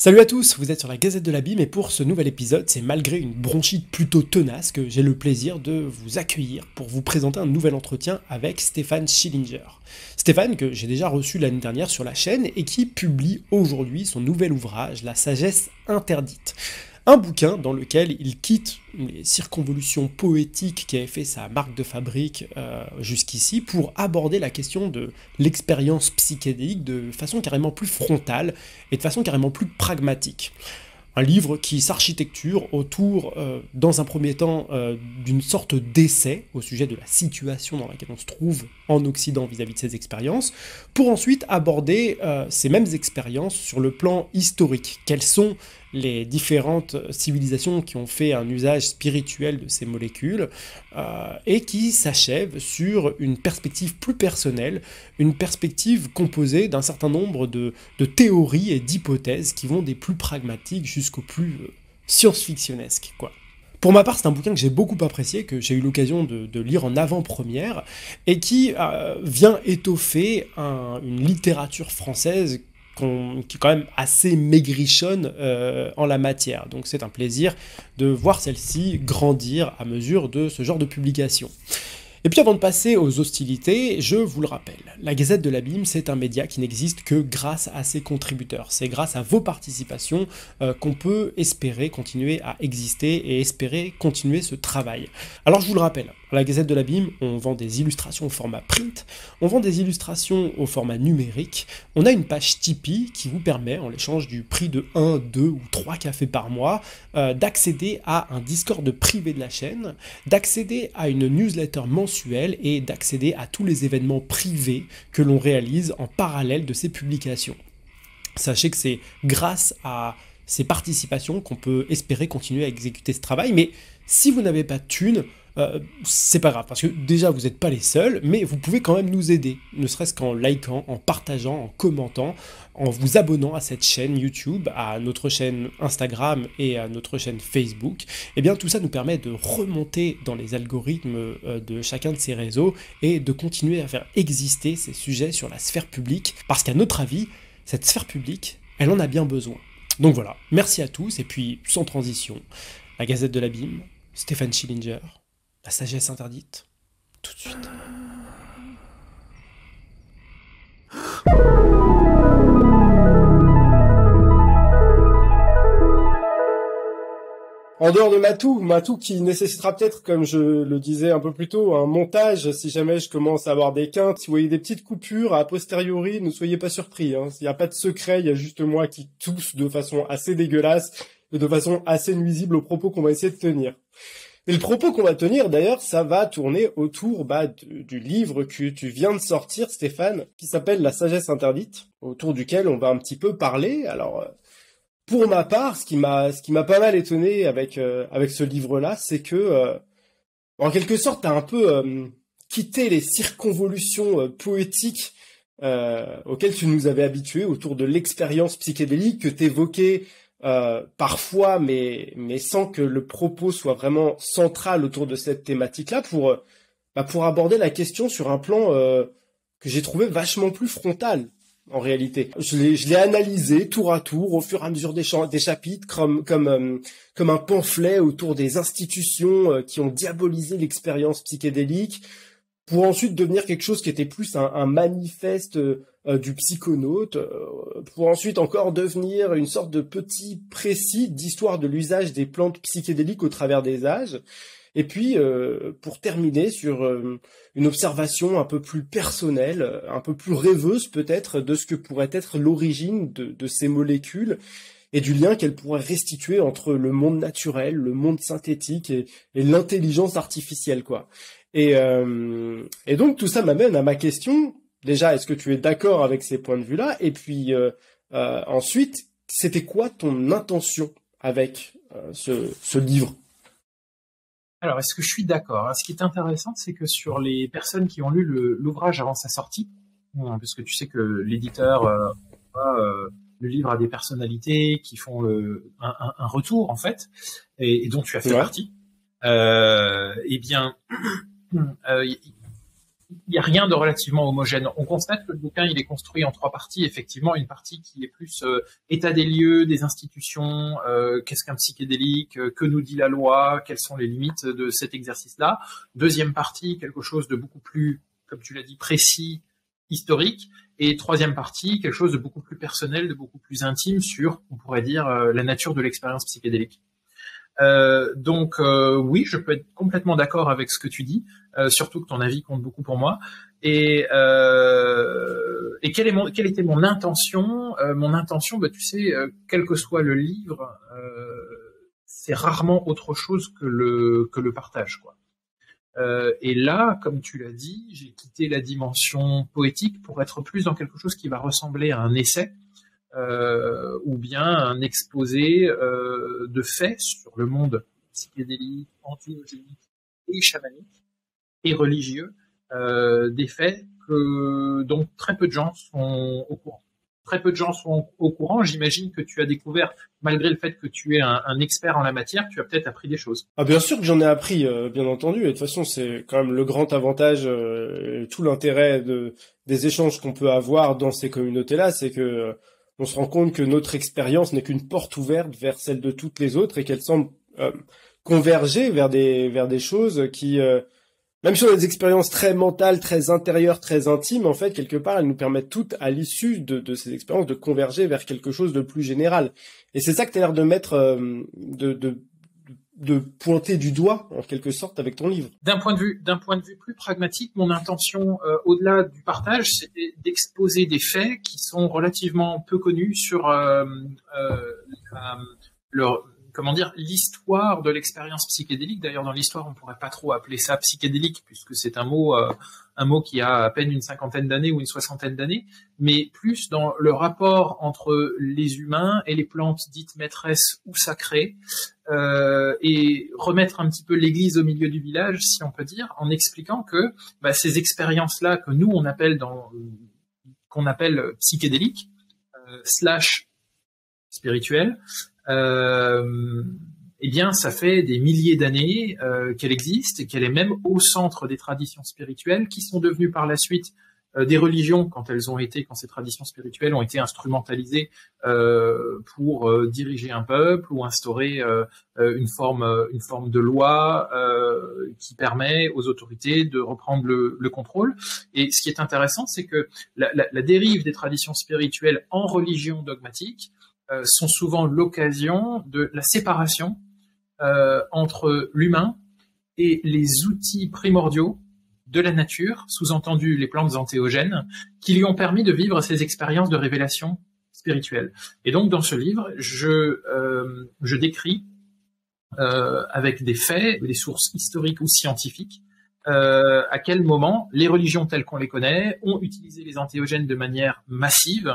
Salut à tous, vous êtes sur la Gazette de l'Abîme et pour ce nouvel épisode, c'est malgré une bronchite plutôt tenace que j'ai le plaisir de vous accueillir pour vous présenter un nouvel entretien avec Stéphane Schillinger. Stéphane, que j'ai déjà reçu l'année dernière sur la chaîne et qui publie aujourd'hui son nouvel ouvrage, La sagesse interdite. Un bouquin dans lequel il quitte les circonvolutions poétiques qui avaient fait sa marque de fabrique jusqu'ici pour aborder la question de l'expérience psychédélique de façon carrément plus frontale et de façon carrément plus pragmatique. Un livre qui s'architecture autour, dans un premier temps, d'une sorte d'essai au sujet de la situation dans laquelle on se trouve en Occident vis-à-vis de ces expériences, pour ensuite aborder ces mêmes expériences sur le plan historique. Quelles sont les différentes civilisations qui ont fait un usage spirituel de ces molécules et qui s'achèvent sur une perspective plus personnelle, une perspective composée d'un certain nombre de théories et d'hypothèses qui vont des plus pragmatiques jusqu'au plus science-fictionnesque, quoi. Pour ma part, c'est un bouquin que j'ai beaucoup apprécié, que j'ai eu l'occasion de lire en avant-première, et qui vient étoffer une littérature française qui est quand même assez maigrichonne en la matière. Donc c'est un plaisir de voir celle-ci grandir à mesure de ce genre de publication. Et puis avant de passer aux hostilités, je vous le rappelle, la Gazette de l'Abîme, c'est un média qui n'existe que grâce à ses contributeurs. C'est grâce à vos participations qu'on peut espérer continuer à exister et espérer continuer ce travail. Alors je vous le rappelle, à la Gazette de l'Abîme, on vend des illustrations au format print, on vend des illustrations au format numérique, on a une page Tipeee qui vous permet, en l'échange du prix de 1, 2 ou 3 cafés par mois, d'accéder à un Discord privé de la chaîne, d'accéder à une newsletter mensuelle et d'accéder à tous les événements privés que l'on réalise en parallèle de ces publications. Sachez que c'est grâce à ces participations qu'on peut espérer continuer à exécuter ce travail, mais si vous n'avez pas de thunes, c'est pas grave, parce que déjà vous n'êtes pas les seuls, mais vous pouvez quand même nous aider, ne serait-ce qu'en likant, en partageant, en commentant, en vous abonnant à cette chaîne YouTube, à notre chaîne Instagram et à notre chaîne Facebook. Et bien tout ça nous permet de remonter dans les algorithmes de chacun de ces réseaux et de continuer à faire exister ces sujets sur la sphère publique, parce qu'à notre avis, cette sphère publique, elle en a bien besoin. Donc voilà, merci à tous, et puis sans transition, la Gazette de l'Abîme, Stéphane Schillinger, La sagesse interdite, tout de suite. En dehors de Matou qui nécessitera peut-être, comme je le disais un peu plus tôt, un montage si jamais je commence à avoir des quintes. Si vous voyez des petites coupures, a posteriori, ne soyez pas surpris. Il n'y a pas de secret, il y a juste moi qui tousse de façon assez dégueulasse et de façon assez nuisible aux propos qu'on va essayer de tenir. Et le propos qu'on va tenir, d'ailleurs, ça va tourner autour du livre que tu viens de sortir, Stéphane, qui s'appelle La sagesse interdite, autour duquel on va un petit peu parler. Alors, pour ma part, ce qui m'a pas mal étonné avec ce livre-là, c'est que, en quelque sorte, t'as un peu quitté les circonvolutions poétiques auxquelles tu nous avais habitués autour de l'expérience psychédélique que t'évoquais parfois, mais sans que le propos soit vraiment central autour de cette thématique-là, pour aborder la question sur un plan que j'ai trouvé vachement plus frontal, en réalité. Je l'ai analysé tour à tour, au fur et à mesure des chapitres, comme un pamphlet autour des institutions qui ont diabolisé l'expérience psychédélique, pour ensuite devenir quelque chose qui était plus un manifeste du psychonaute, pour ensuite encore devenir une sorte de petit précis d'histoire de l'usage des plantes psychédéliques au travers des âges, et puis pour terminer sur une observation un peu plus personnelle, un peu plus rêveuse peut-être, de ce que pourrait être l'origine de ces molécules, et du lien qu'elles pourraient restituer entre le monde naturel, le monde synthétique et l'intelligence artificielle, quoi. Et donc tout ça m'amène à ma question. Déjà, est-ce que tu es d'accord avec ces points de vue-là? Et puis ensuite, c'était quoi ton intention avec ce livre? Alors, est-ce que je suis d'accord? Ce qui est intéressant, c'est que sur les personnes qui ont lu l'ouvrage avant sa sortie, parce que tu sais que l'éditeur le livre a des personnalités qui font un retour, en fait, et dont tu as fait partie, eh bien... il n'y a rien de relativement homogène. On constate que le bouquin, il est construit en 3 parties. Effectivement, une partie qui est plus état des lieux, des institutions, qu'est-ce qu'un psychédélique, que nous dit la loi, quelles sont les limites de cet exercice-là. Deuxième partie, quelque chose de beaucoup plus, comme tu l'as dit, précis, historique. Et troisième partie, quelque chose de beaucoup plus personnel, de beaucoup plus intime sur, on pourrait dire, la nature de l'expérience psychédélique. Donc oui, je peux être complètement d'accord avec ce que tu dis, surtout que ton avis compte beaucoup pour moi. Et quelle était mon intention? Mon intention, bah, tu sais, quel que soit le livre, c'est rarement autre chose que le partage, quoi. Et là, comme tu l'as dit, j'ai quitté la dimension poétique pour être plus dans quelque chose qui va ressembler à un essai. Ou bien un exposé de faits sur le monde psychédélique, entéogénique et chamanique et religieux, des faits dont très peu de gens sont au courant. Très peu de gens sont au courant. J'imagine que tu as découvert, malgré le fait que tu es un expert en la matière, tu as peut-être appris des choses. Ah, bien sûr que j'en ai appris, bien entendu. Et de toute façon, c'est quand même le grand avantage, tout l'intérêt des échanges qu'on peut avoir dans ces communautés-là, c'est que on se rend compte que notre expérience n'est qu'une porte ouverte vers celle de toutes les autres et qu'elle semble converger vers des choses qui, même sur des expériences très mentales, très intérieures, très intimes, en fait, quelque part, elles nous permettent toutes, à l'issue de ces expériences, de converger vers quelque chose de plus général. Et c'est ça que tu as l'air de mettre, de pointer du doigt, en quelque sorte, avec ton livre. D'un point de vue plus pragmatique, mon intention, au-delà du partage, c'était d'exposer des faits qui sont relativement peu connus sur l'histoire de l'expérience psychédélique. D'ailleurs, dans l'histoire, on pourrait pas trop appeler ça psychédélique, puisque c'est un mot qui a à peine une 50aine d'années ou une 60aine d'années, mais plus dans le rapport entre les humains et les plantes dites maîtresses ou sacrées, et remettre un petit peu l'église au milieu du village, si on peut dire, en expliquant que ces expériences-là que nous qu'on appelle psychédéliques, slash spirituelles, eh bien, ça fait des milliers d'années qu'elle existe et qu'elle est même au centre des traditions spirituelles qui sont devenues par la suite des religions quand ces traditions spirituelles ont été instrumentalisées pour diriger un peuple ou instaurer une forme de loi qui permet aux autorités de reprendre le contrôle. Et ce qui est intéressant, c'est que la dérive des traditions spirituelles en religion dogmatique sont souvent l'occasion de la séparation entre l'humain et les outils primordiaux de la nature, sous-entendu les plantes entéogènes, qui lui ont permis de vivre ces expériences de révélation spirituelle. Et donc, dans ce livre, je décris avec des faits, des sources historiques ou scientifiques, à quel moment les religions telles qu'on les connaît ont utilisé les entéogènes de manière massive,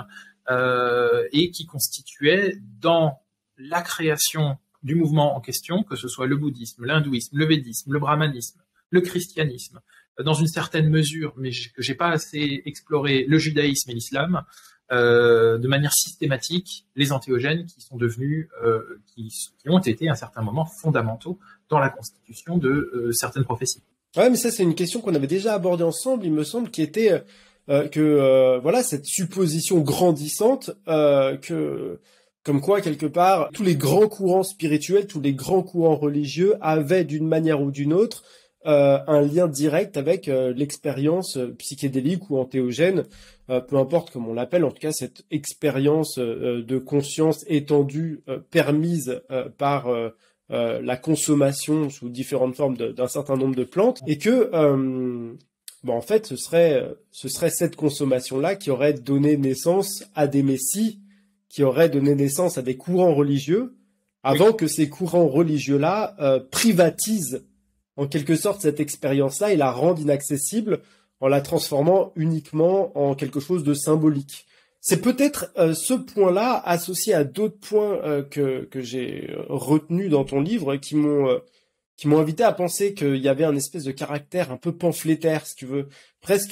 et qui constituait dans la création du mouvement en question, que ce soit le bouddhisme, l'hindouisme, le védisme, le brahmanisme, le christianisme, dans une certaine mesure, mais que j'ai pas assez exploré, le judaïsme et l'islam, de manière systématique, les entéogènes qui sont devenus, qui ont été à un certain moment fondamentaux dans la constitution de certaines prophéties. Ouais, mais ça c'est une question qu'on avait déjà abordée ensemble, il me semble, qui était voilà, cette supposition grandissante que, comme quoi, quelque part, tous les grands courants spirituels, tous les grands courants religieux avaient, d'une manière ou d'une autre, un lien direct avec l'expérience psychédélique ou entéogène, peu importe comment on l'appelle, en tout cas cette expérience de conscience étendue permise par la consommation sous différentes formes d'un certain nombre de plantes, et que en fait, ce serait cette consommation-là qui aurait donné naissance à des messies, qui aurait donné naissance à des courants religieux, avant que ces courants religieux-là privatisent en quelque sorte cette expérience-là et la rendent inaccessible en la transformant uniquement en quelque chose de symbolique. C'est peut-être ce point-là associé à d'autres points que j'ai retenus dans ton livre qui m'ont invité à penser qu'il y avait un espèce de caractère un peu pamphlétaire, si tu veux, presque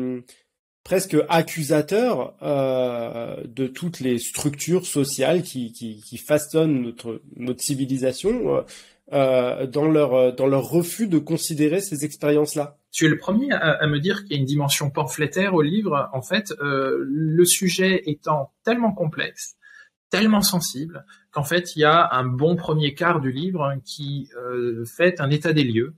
accusateur de toutes les structures sociales qui façonnent notre civilisation dans leur refus de considérer ces expériences-là. Tu es le premier à me dire qu'il y a une dimension pamphlétaire au livre. En fait, le sujet étant tellement complexe, tellement sensible, qu'en fait, il y a un bon premier quart du livre qui fait un état des lieux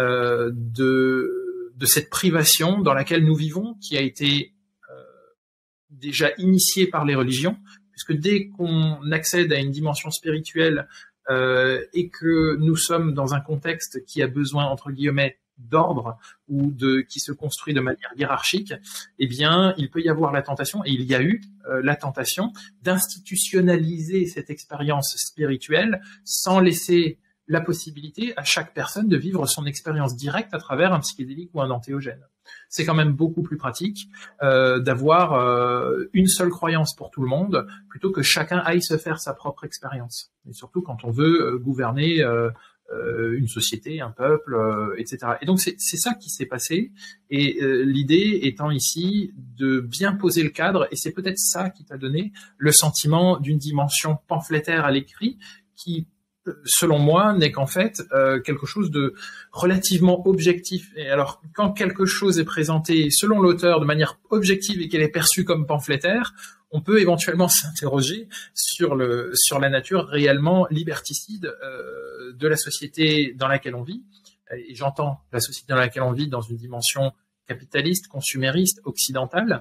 de cette privation dans laquelle nous vivons, qui a été déjà initiée par les religions, puisque dès qu'on accède à une dimension spirituelle et que nous sommes dans un contexte qui a besoin, entre guillemets, d'ordre ou qui se construit de manière hiérarchique, eh bien, il peut y avoir la tentation, et il y a eu la tentation d'institutionnaliser cette expérience spirituelle sans laisser la possibilité à chaque personne de vivre son expérience directe à travers un psychédélique ou un antéogène. C'est quand même beaucoup plus pratique d'avoir une seule croyance pour tout le monde plutôt que chacun aille se faire sa propre expérience. Et surtout quand on veut gouverner une société, un peuple, etc. Et donc c'est ça qui s'est passé. Et l'idée étant ici de bien poser le cadre, et c'est peut-être ça qui t'a donné le sentiment d'une dimension pamphlétaire à l'écrit qui, selon moi, n'est qu'en fait quelque chose de relativement objectif. Et alors, quand quelque chose est présenté selon l'auteur de manière objective et qu'elle est perçue comme pamphlétaire, on peut éventuellement s'interroger sur la nature réellement liberticide de la société dans laquelle on vit. Et j'entends la société dans laquelle on vit dans une dimension capitaliste, consumériste, occidentale.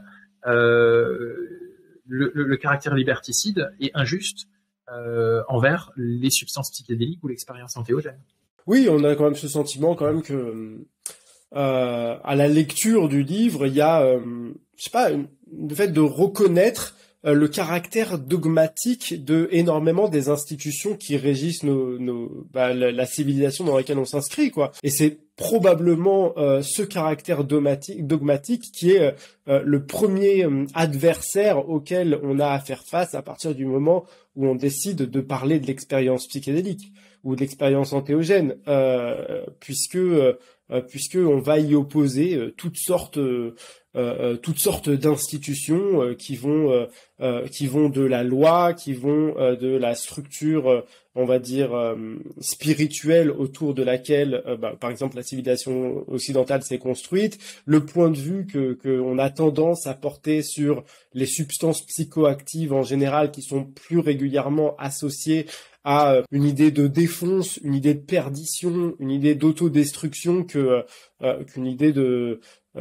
Le caractère liberticide est injuste envers les substances psychédéliques ou l'expérience antéogène. Oui, on a quand même ce sentiment quand même que à la lecture du livre, il y a, je sais pas, le fait de reconnaître le caractère dogmatique de énormément des institutions qui régissent la civilisation dans laquelle on s'inscrit, quoi. Et c'est probablement ce caractère dogmatique qui est le premier adversaire auquel on a à faire face à partir du moment où on décide de parler de l'expérience psychédélique ou de l'expérience antéogène, puisque on va y opposer toutes sortes d'institutions qui vont de la loi, qui vont de la structure, on va dire spirituelle autour de laquelle, par exemple, la civilisation occidentale s'est construite, le point de vue que on a tendance à porter sur les substances psychoactives en général, qui sont plus régulièrement associées à une idée de défonce, une idée de perdition, une idée d'autodestruction qu'une idée de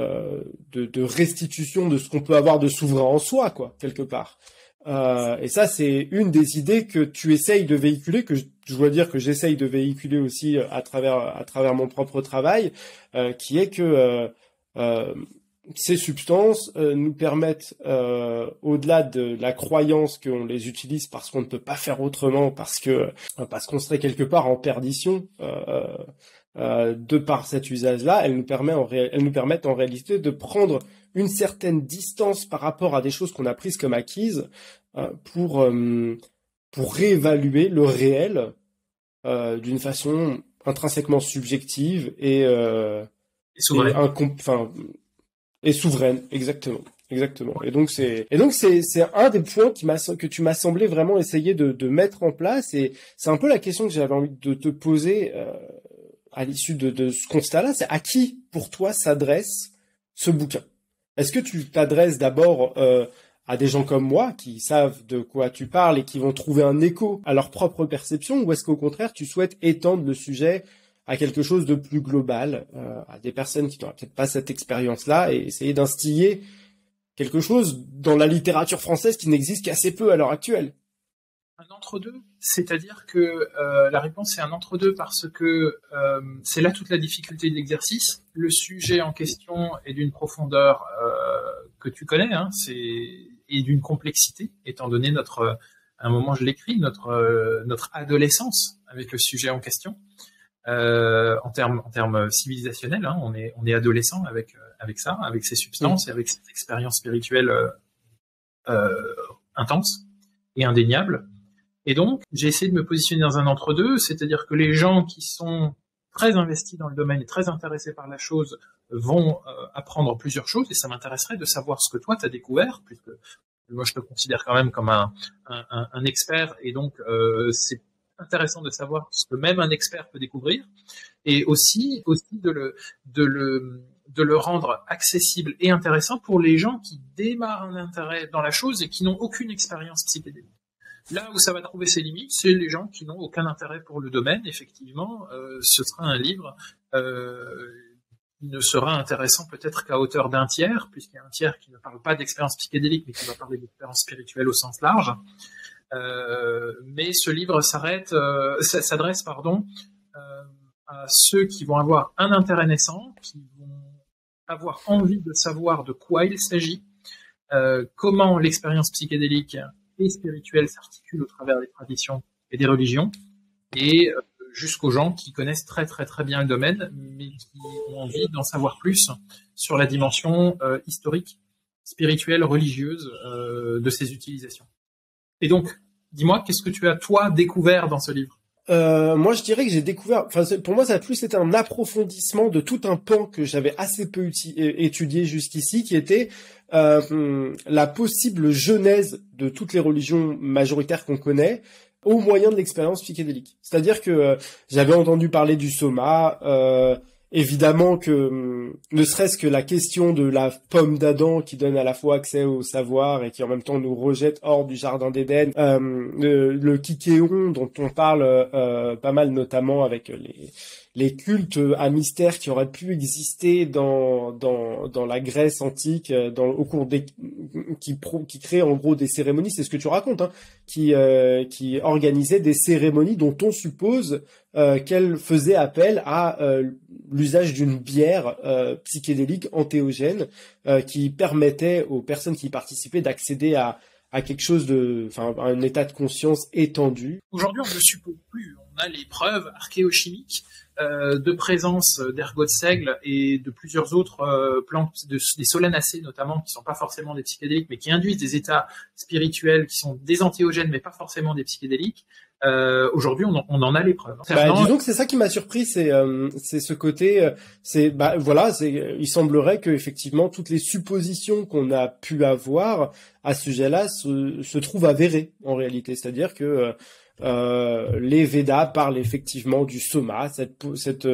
restitution de ce qu'on peut avoir de souverain en soi, quoi, quelque part. Et ça, c'est une des idées que tu essayes de véhiculer, que je dois dire que j'essaye de véhiculer aussi à travers mon propre travail, qui est que ces substances nous permettent, au-delà de la croyance qu'on les utilise parce qu'on ne peut pas faire autrement, parce qu'on serait quelque part en perdition, de par cet usage-là, elles nous permettent en réalité de prendre une certaine distance par rapport à des choses qu'on a prises comme acquises, pour réévaluer le réel d'une façon intrinsèquement subjective et souveraine. Et souveraine, exactement. Et donc c'est un des points que tu m'as semblé vraiment essayer de mettre en place, et c'est un peu la question que j'avais envie de te poser à l'issue de ce constat-là, c'est à qui pour toi s'adresse ce bouquin? Est-ce que tu t'adresses d'abord à des gens comme moi qui savent de quoi tu parles et qui vont trouver un écho à leur propre perception, ou est-ce qu'au contraire tu souhaites étendre le sujet à quelque chose de plus global, à des personnes qui n'auraient peut-être pas cette expérience-là, et essayer d'instiller quelque chose dans la littérature française qui n'existe qu'assez peu à l'heure actuelle? Un entre-deux, c'est-à-dire que la réponse est un entre-deux parce que c'est là toute la difficulté de l'exercice. Le sujet en question est d'une profondeur que tu connais, hein, et d'une complexité, étant donné à un moment je l'écris, notre adolescence avec le sujet en question. En termes civilisationnels, hein, on est adolescent avec ça, avec ces substances et avec cette expérience spirituelle intense et indéniable. Et donc, j'ai essayé de me positionner dans un entre-deux, c'est-à-dire que les gens qui sont très investis dans le domaine et très intéressés par la chose vont apprendre plusieurs choses, et ça m'intéresserait de savoir ce que toi t'as découvert, puisque moi je te considère quand même comme un expert, et donc c'est intéressant de savoir ce que même un expert peut découvrir, et aussi de de le rendre accessible et intéressant pour les gens qui démarrent un intérêt dans la chose et qui n'ont aucune expérience psychédélique. Là où ça va trouver ses limites, c'est les gens qui n'ont aucun intérêt pour le domaine. Effectivement, ce sera un livre qui ne sera intéressant peut-être qu'à hauteur d'un tiers, puisqu'il y a un tiers qui ne parle pas d'expérience psychédélique, mais qui va parler d'expérience spirituelle au sens large. Mais ce livre s'adresse, à ceux qui vont avoir un intérêt naissant, qui vont avoir envie de savoir de quoi il s'agit, comment l'expérience psychédélique et spirituelle s'articule au travers des traditions et des religions, et jusqu'aux gens qui connaissent très très très bien le domaine, mais qui ont envie d'en savoir plus sur la dimension historique, spirituelle, religieuse de ces utilisations. Et donc, dis-moi, qu'est-ce que tu as, toi, découvert dans ce livre ? Moi, je dirais que j'ai découvert, pour moi, ça a plus été un approfondissement de tout un pan que j'avais assez peu étudié jusqu'ici, qui était la possible genèse de toutes les religions majoritaires qu'on connaît au moyen de l'expérience psychédélique. C'est-à-dire que j'avais entendu parler du soma, évidemment que ne serait-ce que la question de la pomme d'Adam qui donne à la fois accès au savoir et qui en même temps nous rejette hors du jardin d'Éden, le Kichéon dont on parle pas mal notamment avec les cultes à mystère qui auraient pu exister dans la Grèce antique, au cours qui créent en gros des cérémonies, c'est ce que tu racontes, hein, qui organisaient des cérémonies dont on suppose qu'elles faisaient appel à l'usage d'une bière psychédélique antéogène qui permettait aux personnes qui y participaient d'accéder à quelque chose à un état de conscience étendu. Aujourd'hui, on ne le suppose plus. On a les preuves archéochimiques de présence d'ergots de seigle et de plusieurs autres plantes, des solanacées notamment, qui sont pas forcément des psychédéliques, mais qui induisent des états spirituels qui sont des antéogènes, mais pas forcément des psychédéliques. Aujourd'hui, on en a les preuves. Disons que c'est ça qui m'a surpris, c'est ce côté, il semblerait que effectivement toutes les suppositions qu'on a pu avoir à ce sujet-là se trouvent avérées en réalité, c'est-à-dire que les Védas parlent effectivement du soma, cette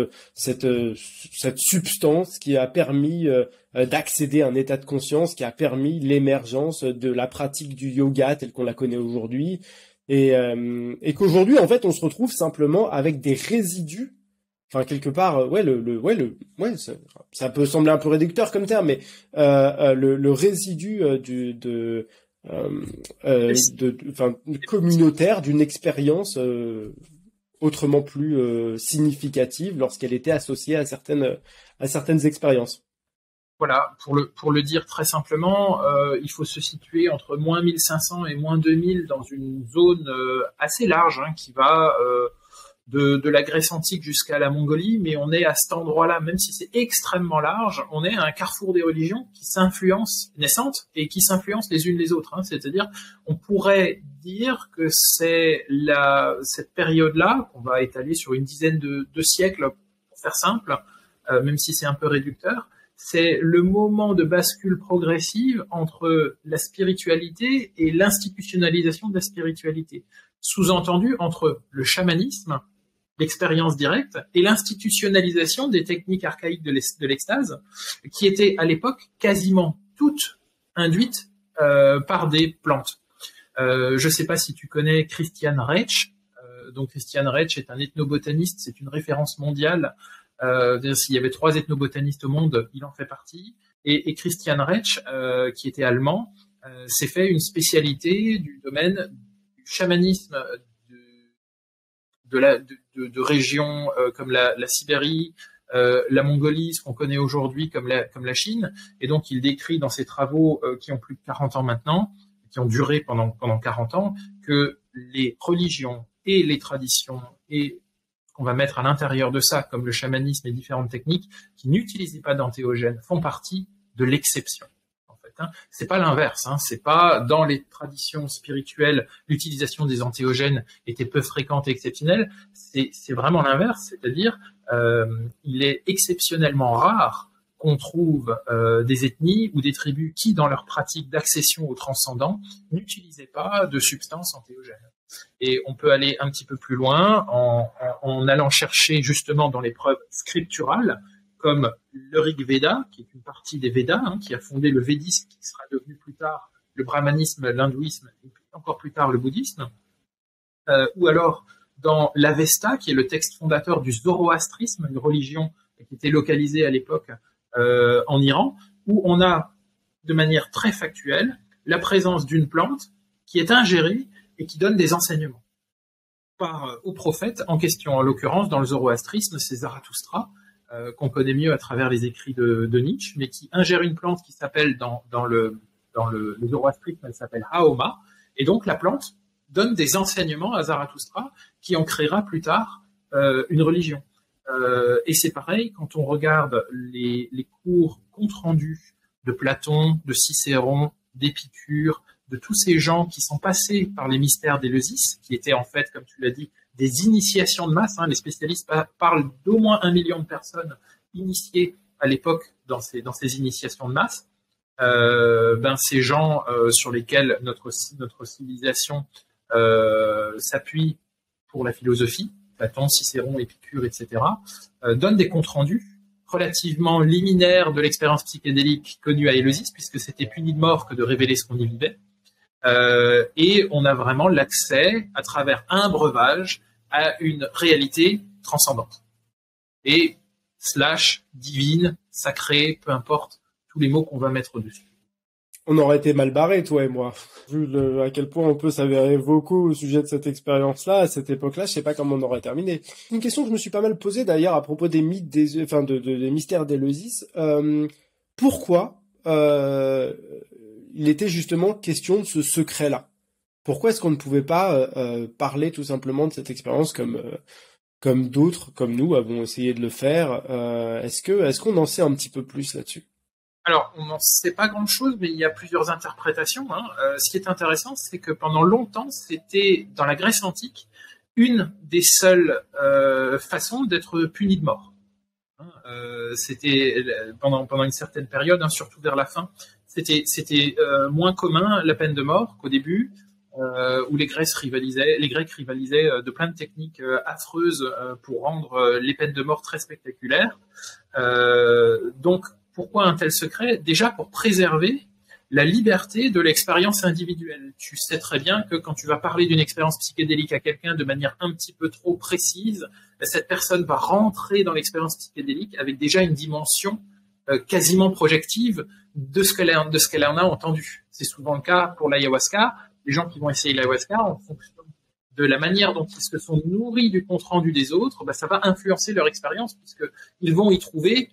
substance qui a permis d'accéder à un état de conscience, qui a permis l'émergence de la pratique du yoga telle qu'on la connaît aujourd'hui, et qu'aujourd'hui en fait on se retrouve simplement avec des résidus. Enfin, quelque part, ça peut sembler un peu réducteur comme terme, mais le résidu communautaire d'une expérience autrement plus significative lorsqu'elle était associée à certaines expériences. Voilà, pour le dire très simplement, il faut se situer entre moins 1500 et moins 2000 dans une zone assez large, hein, qui va de la Grèce antique jusqu'à la Mongolie, mais on est à cet endroit-là, même si c'est extrêmement large, on est à un carrefour des religions qui s'influencent, naissantes, et qui s'influencent les unes les autres, hein. C'est-à-dire, on pourrait dire que c'est cette période-là, qu'on va étaler sur une dizaine de siècles, pour faire simple, même si c'est un peu réducteur, c'est le moment de bascule progressive entre la spiritualité et l'institutionnalisation de la spiritualité. Sous-entendu entre le chamanisme, l'expérience directe, et l'institutionnalisation des techniques archaïques de l'extase, qui étaient à l'époque quasiment toutes induites par des plantes. Je ne sais pas si tu connais Christian Reich. Donc Christian Reich est un ethnobotaniste, c'est une référence mondiale. S'il y avait 3 ethnobotanistes au monde, il en fait partie. Et Christian Reich, qui était allemand, s'est fait une spécialité du domaine du chamanisme de régions comme la Sibérie, la Mongolie, ce qu'on connaît aujourd'hui comme la Chine. Et donc, il décrit dans ses travaux qui ont plus de 40 ans maintenant, qui ont duré pendant 40 ans, que les religions et les traditions et qu'on va mettre à l'intérieur de ça, comme le chamanisme et différentes techniques, qui n'utilisaient pas d'antéogènes, font partie de l'exception. En fait, hein. C'est pas l'inverse, hein. C'est pas dans les traditions spirituelles, l'utilisation des antéogènes était peu fréquente et exceptionnelle. C'est vraiment l'inverse, c'est-à-dire, il est exceptionnellement rare qu'on trouve des ethnies ou des tribus qui, dans leur pratique d'accession au transcendant, n'utilisaient pas de substances antéogènes. Et on peut aller un petit peu plus loin en allant chercher justement dans les preuves scripturales comme le Rig Veda, qui est une partie des Védas, qui a fondé le védisme, qui sera devenu plus tard le brahmanisme, l'hindouisme, et encore plus tard le bouddhisme, ou alors dans l'Avesta, qui est le texte fondateur du zoroastrisme, une religion qui était localisée à l'époque en Iran, où on a, de manière très factuelle, la présence d'une plante qui est ingérée et qui donne des enseignements au prophète en question. En l'occurrence, dans le zoroastrisme, c'est Zarathustra, qu'on connaît mieux à travers les écrits de Nietzsche, mais qui ingère une plante qui s'appelle, dans le zoroastrisme, elle s'appelle Haoma, et donc la plante donne des enseignements à Zarathustra qui en créera plus tard une religion. Et c'est pareil quand on regarde les cours compte rendus de Platon, de Cicéron, d'Épicure, de tous ces gens qui sont passés par les mystères d'Éleusis, qui étaient en fait, comme tu l'as dit, des initiations de masse. Les spécialistes parlent d'au moins 1 million de personnes initiées à l'époque dans ces initiations de masse. Ces gens sur lesquels notre civilisation s'appuie pour la philosophie, Platon, Cicéron, Épicure, etc., donnent des comptes rendus relativement liminaires de l'expérience psychédélique connue à Éleusis, puisque c'était puni de mort que de révéler ce qu'on y vivait. Et on a vraiment l'accès, à travers un breuvage, à une réalité transcendante. Et / divine, sacrée, peu importe tous les mots qu'on va mettre dessus. On aurait été mal barrés, toi et moi. Vu à quel point on peut s'avérer vocaux au sujet de cette expérience-là, à cette époque-là, je sais pas comment on aurait terminé. Une question que je me suis pas mal posée d'ailleurs à propos des mythes, des mystères d'Éleusis. Pourquoi il était justement question de ce secret-là? Pourquoi est-ce qu'on ne pouvait pas parler tout simplement de cette expérience comme d'autres, comme nous, avons essayé de le faire? Est-ce qu'on en sait un petit peu plus là-dessus? Alors, on n'en sait pas grand-chose, mais il y a plusieurs interprétations. Ce qui est intéressant, c'est que pendant longtemps, c'était, dans la Grèce antique, une des seules façons d'être puni de mort. C'était pendant une certaine période, surtout vers la fin, c'était moins commun la peine de mort qu'au début, où les Grecs rivalisaient de plein de techniques affreuses pour rendre les peines de mort très spectaculaires. Donc, pourquoi un tel secret? Déjà pour préserver la liberté de l'expérience individuelle. Tu sais très bien que quand tu vas parler d'une expérience psychédélique à quelqu'un de manière un petit peu trop précise, cette personne va rentrer dans l'expérience psychédélique avec déjà une dimension quasiment projective de ce qu'elle en a entendu. C'est souvent le cas pour l'ayahuasca. Les gens qui vont essayer l'ayahuasca, en fonction de la manière dont ils se sont nourris du compte-rendu des autres, ça va influencer leur expérience, puisqu'ils vont y trouver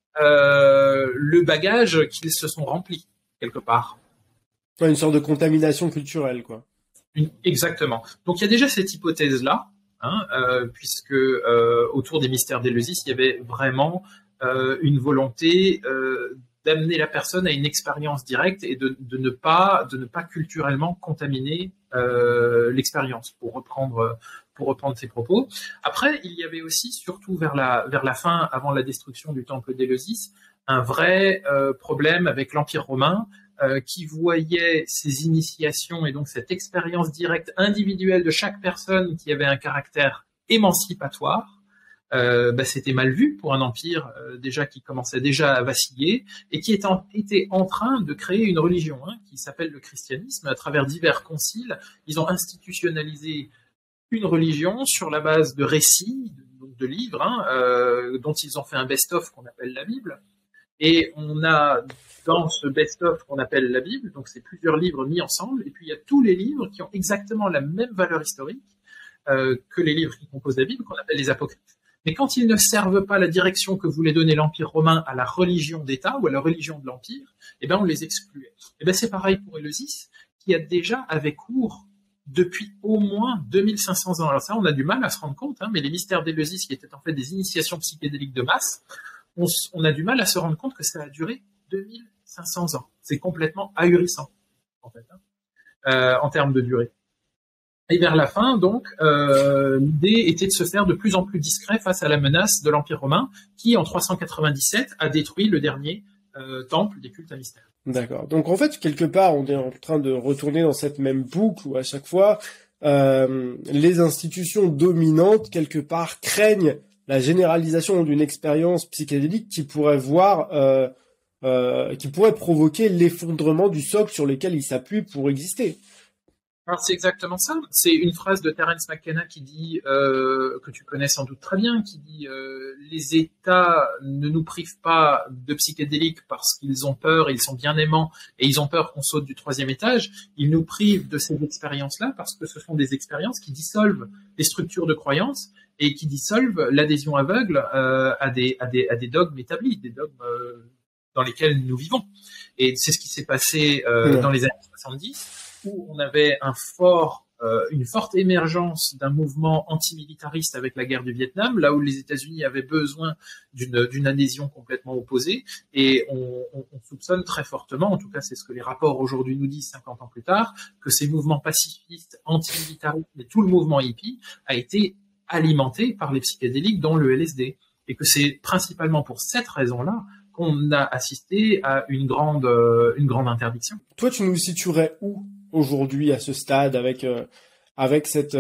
le bagage qu'ils se sont remplis, quelque part. Une sorte de contamination culturelle, quoi. Exactement. Donc il y a déjà cette hypothèse-là, puisque autour des mystères d'Éleusis, il y avait vraiment une volonté d'amener la personne à une expérience directe et de ne pas culturellement contaminer l'expérience, pour reprendre ses propos. Après, il y avait aussi, surtout vers la fin, avant la destruction du temple d'Éleusis, un vrai problème avec l'Empire romain, qui voyait ces initiations et donc cette expérience directe individuelle de chaque personne qui avait un caractère émancipatoire. C'était mal vu pour un empire déjà qui commençait déjà à vaciller et qui était en train de créer une religion qui s'appelle le christianisme. À travers divers conciles, ils ont institutionnalisé une religion sur la base de récits, de livres, dont ils ont fait un best-of qu'on appelle la Bible. Et on a dans ce best-of qu'on appelle la Bible, donc c'est plusieurs livres mis ensemble, et puis il y a tous les livres qui ont exactement la même valeur historique que les livres qui composent la Bible, qu'on appelle les apocryphes. Mais quand ils ne servent pas la direction que voulait donner l'Empire romain à la religion d'État ou à la religion de l'Empire, on les excluait. C'est pareil pour Éleusis, qui avait cours depuis au moins 2500 ans. Alors ça, on a du mal à se rendre compte, mais les mystères d'Éleusis, qui étaient en fait des initiations psychédéliques de masse, on a du mal à se rendre compte que ça a duré 2500 ans. C'est complètement ahurissant, en fait, en termes de durée. Et vers la fin, donc, l'idée était de se faire de plus en plus discret face à la menace de l'Empire romain, qui, en 397, a détruit le dernier temple des cultes à mystère. D'accord. Donc, en fait, quelque part, on est en train de retourner dans cette même boucle où, à chaque fois, les institutions dominantes, quelque part, craignent la généralisation d'une expérience psychédélique qui pourrait qui pourrait provoquer l'effondrement du socle sur lequel il s'appuie pour exister. Alors c'est exactement ça. C'est une phrase de Terence McKenna qui dit, que tu connais sans doute très bien, qui dit les États ne nous privent pas de psychédéliques parce qu'ils ont peur, ils sont bien aimants et ils ont peur qu'on saute du 3e étage. Ils nous privent de ces expériences-là parce que ce sont des expériences qui dissolvent les structures de croyances et qui dissolvent l'adhésion aveugle à des dogmes établis, des dogmes dans lesquels nous vivons. Et c'est ce qui s'est passé dans les années 70. Où on avait une forte émergence d'un mouvement antimilitariste avec la guerre du Vietnam, là où les États-Unis avaient besoin d'une adhésion complètement opposée, et on soupçonne très fortement, en tout cas c'est ce que les rapports aujourd'hui nous disent 50 ans plus tard, que ces mouvements pacifistes, antimilitaristes, et tout le mouvement hippie a été alimenté par les psychédéliques, dont le LSD, et que c'est principalement pour cette raison-là qu'on a assisté à une grande interdiction. Toi, tu nous situerais où aujourd'hui à ce stade avec cette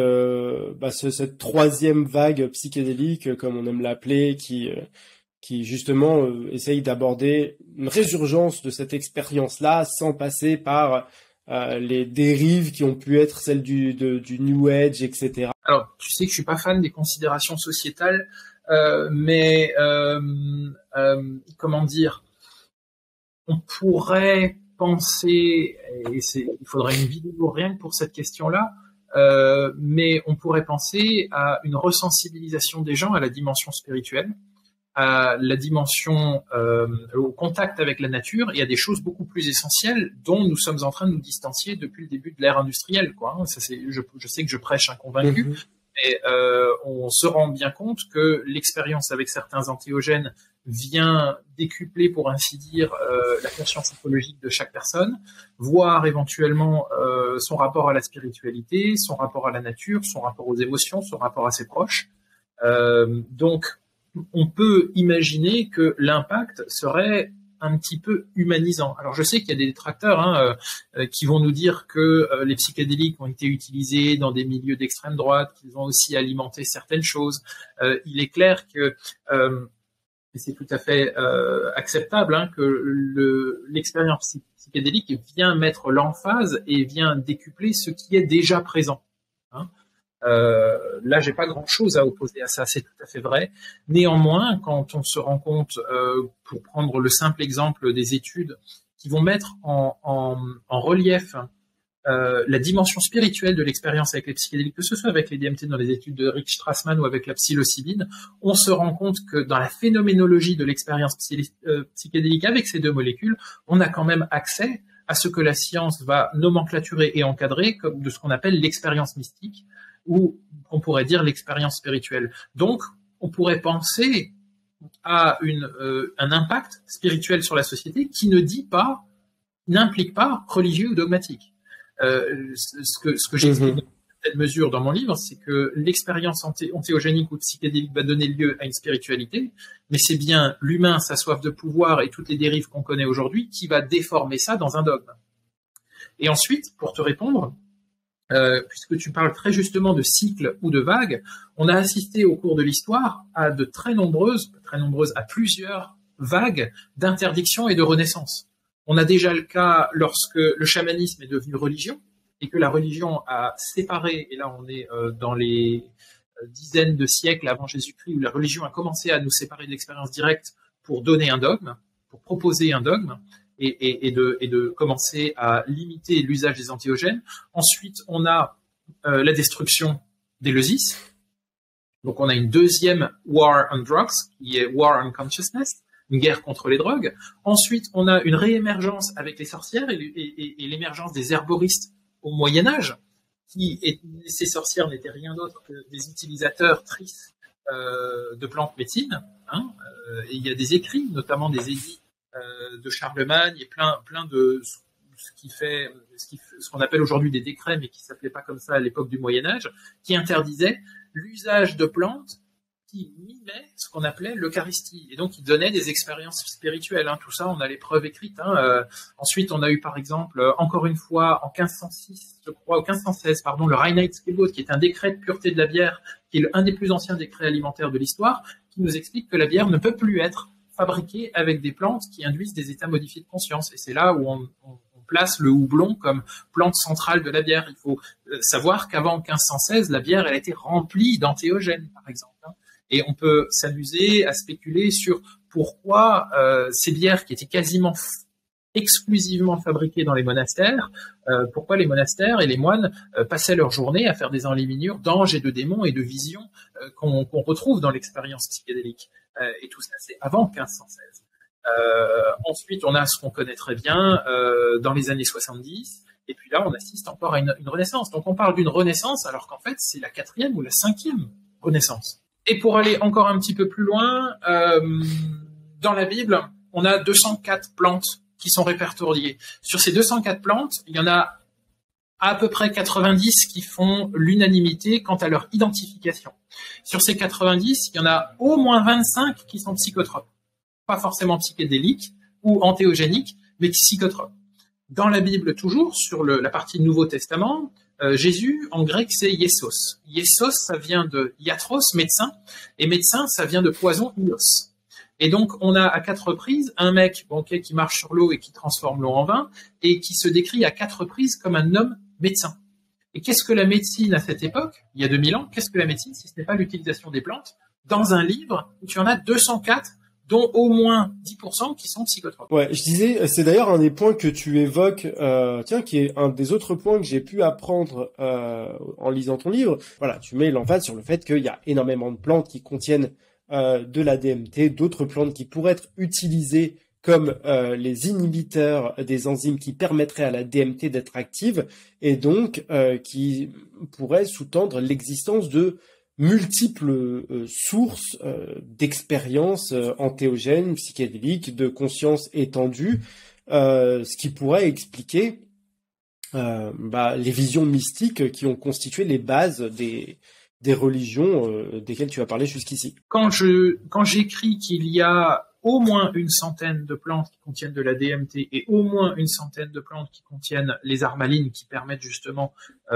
3e vague psychédélique, comme on aime l'appeler, qui justement essaye d'aborder une résurgence de cette expérience-là sans passer par les dérives qui ont pu être celles du New Age, etc. Alors, tu sais que je suis pas fan des considérations sociétales, mais comment dire, on pourrait penser, et il faudrait une vidéo rien que pour cette question-là, mais on pourrait penser à une resensibilisation des gens à la dimension spirituelle, à la dimension au contact avec la nature et à des choses beaucoup plus essentielles dont nous sommes en train de nous distancier depuis le début de l'ère industrielle, quoi. Ça, je sais que je prêche un convaincu, mais on se rend bien compte que l'expérience avec certains antéogènes vient décupler, pour ainsi dire, la conscience écologique de chaque personne, voire éventuellement son rapport à la spiritualité, son rapport à la nature, son rapport aux émotions, son rapport à ses proches. Donc, on peut imaginer que l'impact serait un petit peu humanisant. Alors je sais qu'il y a des détracteurs qui vont nous dire que les psychédéliques ont été utilisés dans des milieux d'extrême droite, qu'ils ont aussi alimenté certaines choses. Il est clair que et c'est tout à fait acceptable que l'expérience psychédélique vient mettre l'emphase et vient décupler ce qui est déjà présent. Là, j'ai pas grand-chose à opposer à ça, c'est tout à fait vrai. Néanmoins, quand on se rend compte, pour prendre le simple exemple des études qui vont mettre en relief la dimension spirituelle de l'expérience avec les psychédéliques, que ce soit avec les DMT dans les études de Rick Strassman ou avec la psilocybine, on se rend compte que dans la phénoménologie de l'expérience psychédélique avec ces deux molécules, on a quand même accès à ce que la science va nomenclaturer et encadrer comme de ce qu'on appelle l'expérience mystique, ou on pourrait dire l'expérience spirituelle. Donc, on pourrait penser à un impact spirituel sur la société qui n'implique pas religieux ou dogmatique. Ce que j'explique dans cette mesure dans mon livre, c'est que l'expérience antéogénique ou psychédélique va donner lieu à une spiritualité, mais c'est bien l'humain, sa soif de pouvoir et toutes les dérives qu'on connaît aujourd'hui qui va déformer ça dans un dogme. Et ensuite, pour te répondre, puisque tu parles très justement de cycles ou de vagues, on a assisté au cours de l'histoire à à plusieurs vagues d'interdiction et de renaissance. On a déjà le cas lorsque le chamanisme est devenu religion et que la religion a séparé, et là on est dans les dizaines de siècles avant Jésus-Christ, où la religion a commencé à nous séparer de l'expérience directe pour donner un dogme, pour proposer un dogme, et de commencer à limiter l'usage des antéogènes. Ensuite, on a la destruction d'Éleusis. Donc on a une deuxième war on drugs, qui est war on consciousness, une guerre contre les drogues. Ensuite, on a une réémergence avec les sorcières et l'émergence des herboristes au Moyen-Âge, ces sorcières n'étaient rien d'autre que des utilisateurs tristes de plantes médecines. Et il y a des écrits, notamment des édits de Charlemagne et plein de ce qu'on appelle aujourd'hui des décrets, mais qui s'appelaient pas comme ça à l'époque du Moyen-Âge, qui interdisaient l'usage de plantes qui mimait ce qu'on appelait l'Eucharistie. Et donc, il donnait des expériences spirituelles. Tout ça, on a les preuves écrites. Ensuite, on a eu, par exemple, encore une fois, en 1506, je crois, ou 1516, pardon, le Reinheitsgebot, qui est un décret de pureté de la bière, qui est un des plus anciens décrets alimentaires de l'histoire, qui nous explique que la bière ne peut plus être fabriquée avec des plantes qui induisent des états modifiés de conscience. Et c'est là où on place le houblon comme plante centrale de la bière. Il faut savoir qu'avant 1516, la bière, elle a été remplie d'antéogènes, par exemple. Et on peut s'amuser à spéculer sur pourquoi ces bières qui étaient quasiment exclusivement fabriquées dans les monastères, pourquoi les monastères et les moines passaient leur journée à faire des enluminures d'anges et de démons et de visions qu'on retrouve dans l'expérience psychédélique. Et tout ça, c'est avant 1516. Ensuite, on a ce qu'on connaît très bien dans les années 70, et puis là, on assiste encore à une renaissance. Donc on parle d'une renaissance, alors qu'en fait, c'est la 4e ou la 5e renaissance. Et pour aller encore un petit peu plus loin, dans la Bible, on a 204 plantes qui sont répertoriées. Sur ces 204 plantes, il y en a à peu près 90 qui font l'unanimité quant à leur identification. Sur ces 90, il y en a au moins 25 qui sont psychotropes. Pas forcément psychédéliques ou antéogéniques, mais psychotropes. Dans la Bible, toujours, sur la partie Nouveau Testament, Jésus, en grec, c'est Iessos. Iessos, ça vient de iatros, médecin, et médecin, ça vient de poison, ios. Et donc, on a à 4 reprises un mec qui marche sur l'eau et qui transforme l'eau en vin, et qui se décrit à 4 reprises comme un homme médecin. Et qu'est-ce que la médecine à cette époque, il y a 2000 ans, qu'est-ce que la médecine si ce n'est pas l'utilisation des plantes dans un livre où tu en as 204 dont au moins 10% qui sont psychotropes. Ouais, je disais, c'est d'ailleurs un des points que tu évoques, qui est un des autres points que j'ai pu apprendre en lisant ton livre. Voilà, tu mets l'emphase sur le fait qu'il y a énormément de plantes qui contiennent de la DMT, d'autres plantes qui pourraient être utilisées comme les inhibiteurs des enzymes qui permettraient à la DMT d'être active, et donc qui pourraient sous-tendre l'existence de multiples sources d'expériences antéogènes, psychédéliques, de conscience étendue, ce qui pourrait expliquer les visions mystiques qui ont constitué les bases des religions desquelles tu as parlé jusqu'ici. Quand j'écris qu'il y a au moins une centaine de plantes qui contiennent de la DMT et au moins une centaine de plantes qui contiennent les armalines qui permettent justement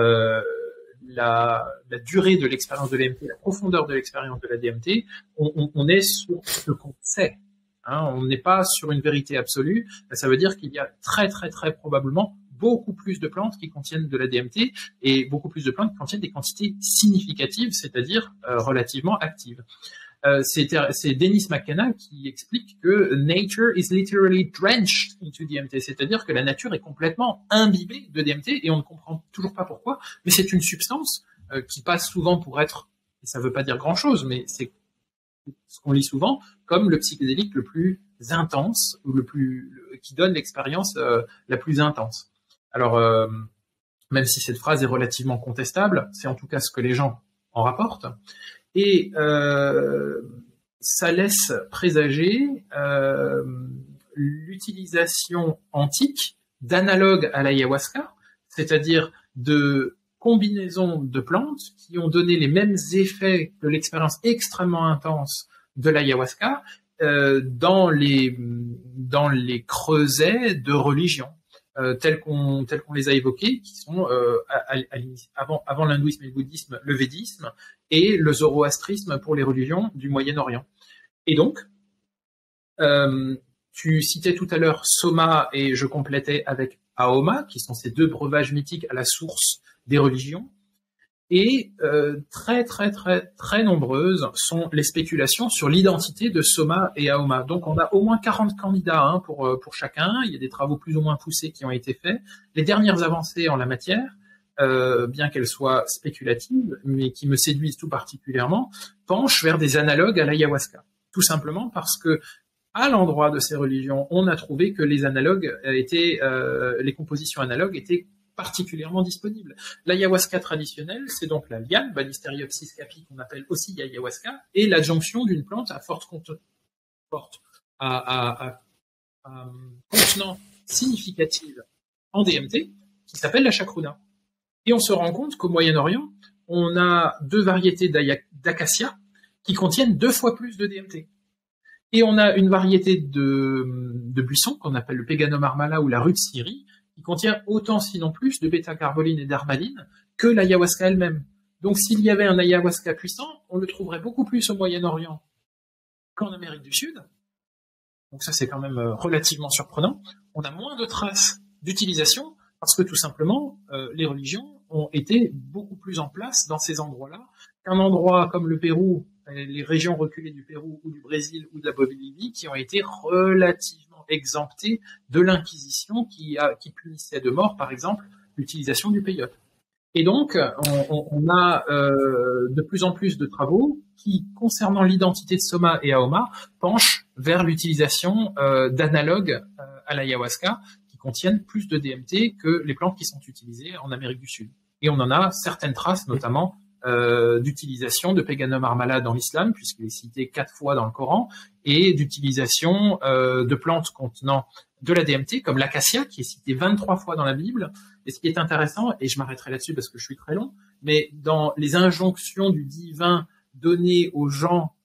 la durée de l'expérience de l'AMT, la profondeur de l'expérience de la DMT, on est sur ce qu'on sait. On n'est pas sur une vérité absolue. Ça veut dire qu'il y a très très très probablement beaucoup plus de plantes qui contiennent de la DMT et beaucoup plus de plantes qui contiennent des quantités significatives, c'est-à-dire relativement actives. C'est Dennis McKenna qui explique que nature is literally drenched into DMT, c'est-à-dire que la nature est complètement imbibée de DMT et on ne comprend toujours pas pourquoi, mais c'est une substance qui passe souvent pour être, et ça veut pas dire grand-chose, mais c'est ce qu'on lit souvent comme le psychédélique le plus intense ou qui donne l'expérience la plus intense. Alors, même si cette phrase est relativement contestable, c'est en tout cas ce que les gens en rapportent. Et ça laisse présager l'utilisation antique d'analogues à l'ayahuasca, c'est-à-dire de combinaisons de plantes qui ont donné les mêmes effets que l'expérience extrêmement intense de l'ayahuasca dans les creusets de religion. Tels qu'on les a évoqués, qui sont avant l'hindouisme et le bouddhisme, le védisme, et le zoroastrisme pour les religions du Moyen-Orient. Et donc, tu citais tout à l'heure Soma, et je complétais avec Aoma, qui sont ces deux breuvages mythiques à la source des religions. Et très très très très nombreuses sont les spéculations sur l'identité de Soma et Aoma. Donc on a au moins 40 candidats pour chacun. Il y a des travaux plus ou moins poussés qui ont été faits. Les dernières avancées en la matière, bien qu'elles soient spéculatives, mais qui me séduisent tout particulièrement, penchent vers des analogues à l'ayahuasca. Tout simplement parce que à l'endroit de ces religions, on a trouvé que les analogues les compositions analogues étaient particulièrement disponible. L'ayahuasca traditionnelle, c'est donc la liane, Banisteriopsis capi, qu'on appelle aussi ayahuasca, et l'adjonction d'une plante à contenant significative en DMT, qui s'appelle la chacruna. Et on se rend compte qu'au Moyen-Orient, on a 2 variétés d'acacia qui contiennent 2 fois plus de DMT. Et on a une variété de buissons qu'on appelle le Peganum armala ou la rue de Syrie, qui contient autant, sinon plus, de bêta-carboline et d'armaline que l'ayahuasca elle-même. Donc s'il y avait un ayahuasca puissant, on le trouverait beaucoup plus au Moyen-Orient qu'en Amérique du Sud. Donc ça, c'est quand même relativement surprenant. On a moins de traces d'utilisation parce que tout simplement, les religions ont été beaucoup plus en place dans ces endroits-là qu'un endroit comme le Pérou, les régions reculées du Pérou ou du Brésil ou de la Bolivie, qui ont été relativement exemptées de l'Inquisition qui punissait de mort, par exemple, l'utilisation du peyote. Et donc, on a de plus en plus de travaux qui, concernant l'identité de Soma et Aoma, penchent vers l'utilisation d'analogues à l'ayahuasca qui contiennent plus de DMT que les plantes qui sont utilisées en Amérique du Sud. Et on en a certaines traces, notamment d'utilisation de Peganum armala dans l'islam, puisqu'il est cité 4 fois dans le Coran, et d'utilisation de plantes contenant de la DMT, comme l'acacia, qui est cité 23 fois dans la Bible. Et ce qui est intéressant, et je m'arrêterai là-dessus parce que je suis très long, mais dans les injonctions du divin données aux gens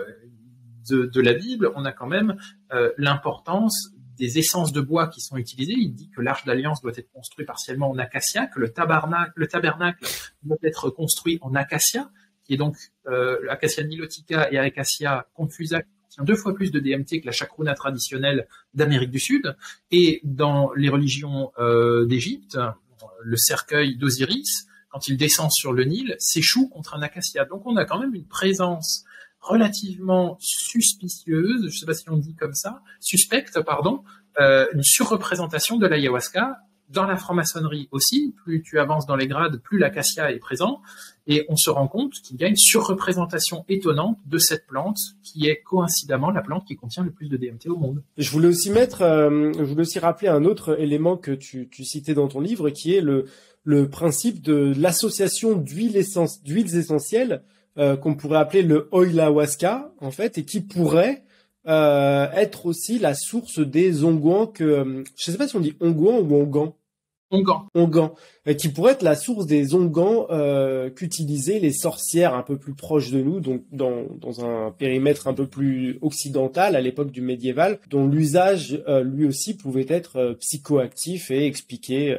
de la Bible, on a quand même l'importance des essences de bois qui sont utilisées. Il dit que l'Arche d'Alliance doit être construite partiellement en acacia, que le tabernacle doit être construit en acacia, qui est donc Acacia nilotica et Acacia confusa, qui contient 2 fois plus de DMT que la chacruna traditionnelle d'Amérique du Sud. Et dans les religions d'Égypte, le cercueil d'Osiris, quand il descend sur le Nil, s'échoue contre un acacia. Donc on a quand même une présence relativement suspicieuse, je ne sais pas si on dit comme ça, suspecte, pardon, une surreprésentation de l'ayahuasca. Dans la franc-maçonnerie aussi, plus tu avances dans les grades, plus l'acacia est présent, et on se rend compte qu'il y a une surreprésentation étonnante de cette plante, qui est coïncidemment la plante qui contient le plus de DMT au monde. Je voulais aussi rappeler un autre élément que tu citais dans ton livre, qui est le principe de l'association d'huiles essentielles, qu'on pourrait appeler le oilahuasca, en fait, et qui pourrait être aussi la source des onguents je sais pas si on dit onguents ou onguents. Onguents. Qui pourrait être la source des onguents qu'utilisaient les sorcières un peu plus proches de nous, donc dans un périmètre un peu plus occidental à l'époque du médiéval, dont l'usage lui aussi pouvait être psychoactif et expliquer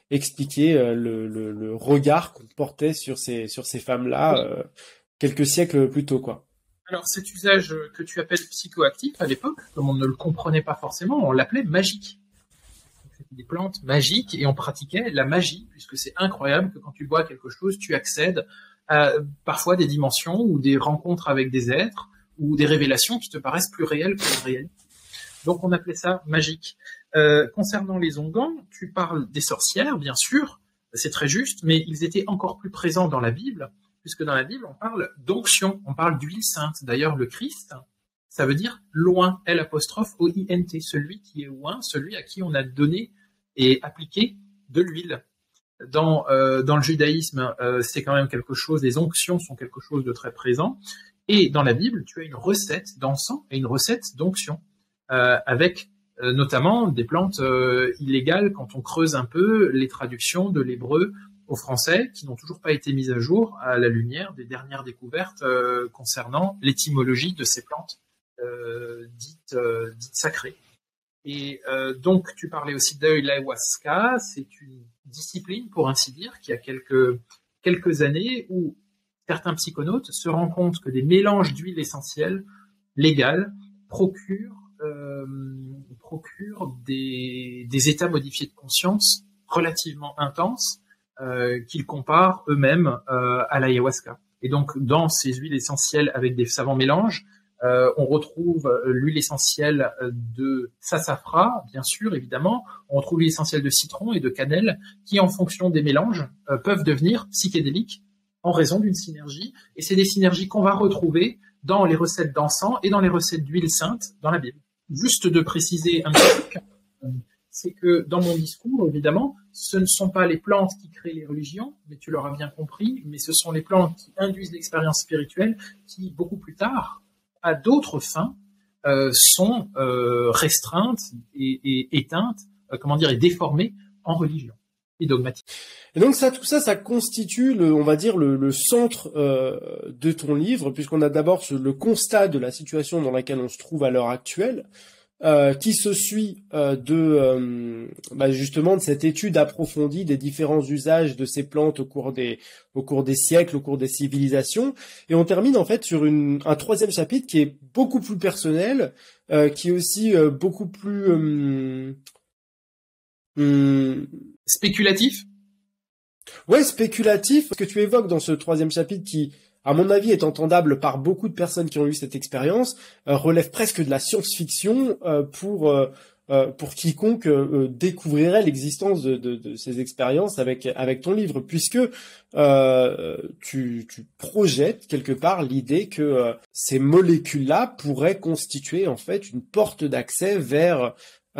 le regard qu'on portait sur ces femmes-là quelques siècles plus tôt, quoi. Alors cet usage que tu appelles psychoactif à l'époque, comme on ne le comprenait pas forcément, on l'appelait magique. C'était des plantes magiques et on pratiquait la magie, puisque c'est incroyable que quand tu bois quelque chose, tu accèdes à parfois des dimensions ou des rencontres avec des êtres ou des révélations qui te paraissent plus réelles que la réalité. Donc on appelait ça magique. Concernant les onguents, tu parles des sorcières, bien sûr, c'est très juste, mais ils étaient encore plus présents dans la Bible, puisque dans la Bible, on parle d'onction, on parle d'huile sainte. D'ailleurs, le Christ, ça veut dire loin, L'-O-I-N-T, celui qui est loin, celui à qui on a donné et appliqué de l'huile. Dans le judaïsme, c'est quand même quelque chose, les onctions sont quelque chose de très présent. Et dans la Bible, tu as une recette d'encens et une recette d'onction, avec notamment des plantes illégales quand on creuse un peu les traductions de l'hébreu au français, qui n'ont toujours pas été mises à jour à la lumière des dernières découvertes concernant l'étymologie de ces plantes dites sacrées. Et donc, tu parlais aussi d'ayahuasca, c'est une discipline, pour ainsi dire, qui a quelques années où certains psychonautes se rendent compte que des mélanges d'huiles essentielles légales procurent des états modifiés de conscience relativement intenses qu'ils comparent eux-mêmes à l'ayahuasca. Et donc, dans ces huiles essentielles avec des savants mélanges, on retrouve l'huile essentielle de sassafras, bien sûr, évidemment. On retrouve l'huile essentielle de citron et de cannelle qui, en fonction des mélanges, peuvent devenir psychédéliques en raison d'une synergie. Et c'est des synergies qu'on va retrouver dans les recettes d'encens et dans les recettes d'huile sainte dans la Bible. Juste de préciser un petit truc, c'est que dans mon discours, évidemment, ce ne sont pas les plantes qui créent les religions, mais tu l'auras bien compris, mais ce sont les plantes qui induisent l'expérience spirituelle qui, beaucoup plus tard, à d'autres fins, sont restreintes et éteintes, et déformées en religion et dogmatiques. Et donc tout ça, ça constitue le centre de ton livre, puisqu'on a d'abord le constat de la situation dans laquelle on se trouve à l'heure actuelle, qui se suit justement de cette étude approfondie des différents usages de ces plantes au cours des siècles, au cours des civilisations, et on termine en fait sur un troisième chapitre qui est beaucoup plus personnel, qui est aussi beaucoup plus spéculatif. Ouais, spéculatif. Ce que tu évoques dans ce troisième chapitre qui, à mon avis, est entendable par beaucoup de personnes qui ont eu cette expérience, relève presque de la science-fiction pour quiconque découvrirait l'existence de ces expériences avec ton livre, puisque tu projettes quelque part l'idée que ces molécules-là pourraient constituer en fait une porte d'accès vers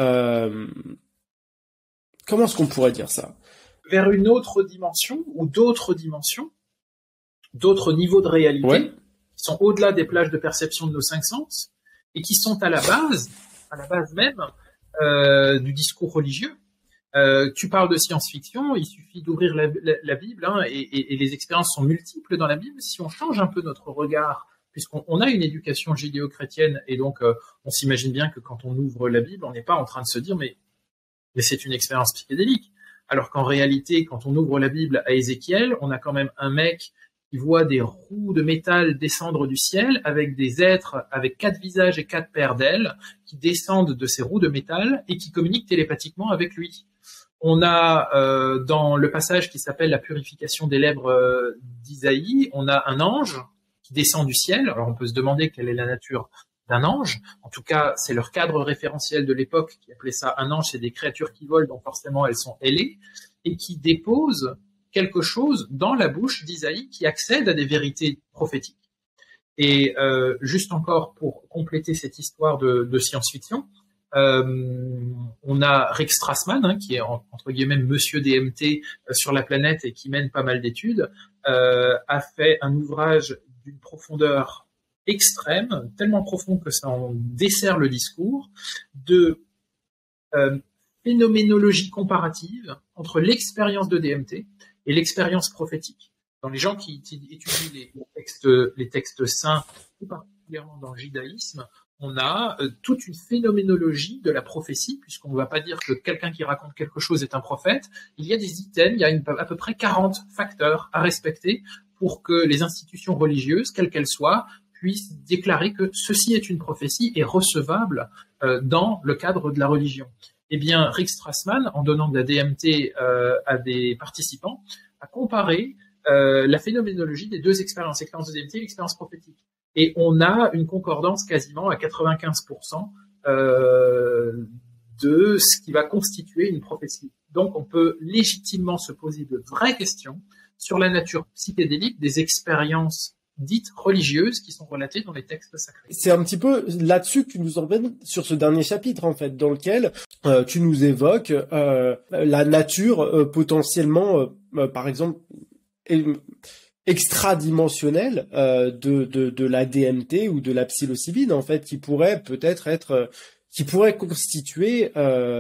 comment est-ce qu'on pourrait dire ça? Vers une autre dimension ou d'autres dimensions, d'autres niveaux de réalité, ouais, qui sont au-delà des plages de perception de nos cinq sens et qui sont à la base même du discours religieux. Tu parles de science-fiction, il suffit d'ouvrir la Bible hein, et les expériences sont multiples dans la Bible. Si on change un peu notre regard, puisqu'on a une éducation judéo-chrétienne et donc on s'imagine bien que quand on ouvre la Bible, on n'est pas en train de se dire mais c'est une expérience psychédélique. Alors qu'en réalité, quand on ouvre la Bible à Ézéchiel, on a quand même un mec qui voit des roues de métal descendre du ciel avec des êtres avec 4 visages et 4 paires d'ailes qui descendent de ces roues de métal et qui communiquent télépathiquement avec lui. On a dans le passage qui s'appelle la purification des lèvres d'Isaïe, on a un ange qui descend du ciel. Alors on peut se demander quelle est la nature d'un ange. En tout cas, c'est leur cadre référentiel de l'époque qui appelait ça un ange, c'est des créatures qui volent, donc forcément elles sont ailées, et qui déposent quelque chose dans la bouche d'Isaïe qui accède à des vérités prophétiques. Et juste encore pour compléter cette histoire de science-fiction, on a Rick Strassman, hein, qui est entre guillemets monsieur DMT sur la planète et qui mène pas mal d'études, a fait un ouvrage d'une profondeur extrême, tellement profond que ça en dessert le discours, de phénoménologie comparative entre l'expérience de DMT et l'expérience prophétique. Dans les gens qui étudient les textes saints, tout particulièrement dans le judaïsme, on a toute une phénoménologie de la prophétie, puisqu'on ne va pas dire que quelqu'un qui raconte quelque chose est un prophète. Il y a des items, il y a à peu près 40 facteurs à respecter pour que les institutions religieuses, quelles qu'elles soient, puissent déclarer que ceci est une prophétie et recevable dans le cadre de la religion. Eh bien, Rick Strassman, en donnant de la DMT à des participants, a comparé la phénoménologie des deux expériences, l'expérience de DMT et l'expérience prophétique. Et on a une concordance quasiment à 95% de ce qui va constituer une prophétie. Donc, on peut légitimement se poser de vraies questions sur la nature psychédélique des expériences dites religieuses qui sont relatées dans les textes sacrés. C'est un petit peu là-dessus que tu nous emmènes sur ce dernier chapitre, en fait, dans lequel tu nous évoques la nature potentiellement, par exemple, extradimensionnelle de la DMT ou de la psilocybine, en fait, qui pourrait peut-être être, qui pourrait constituer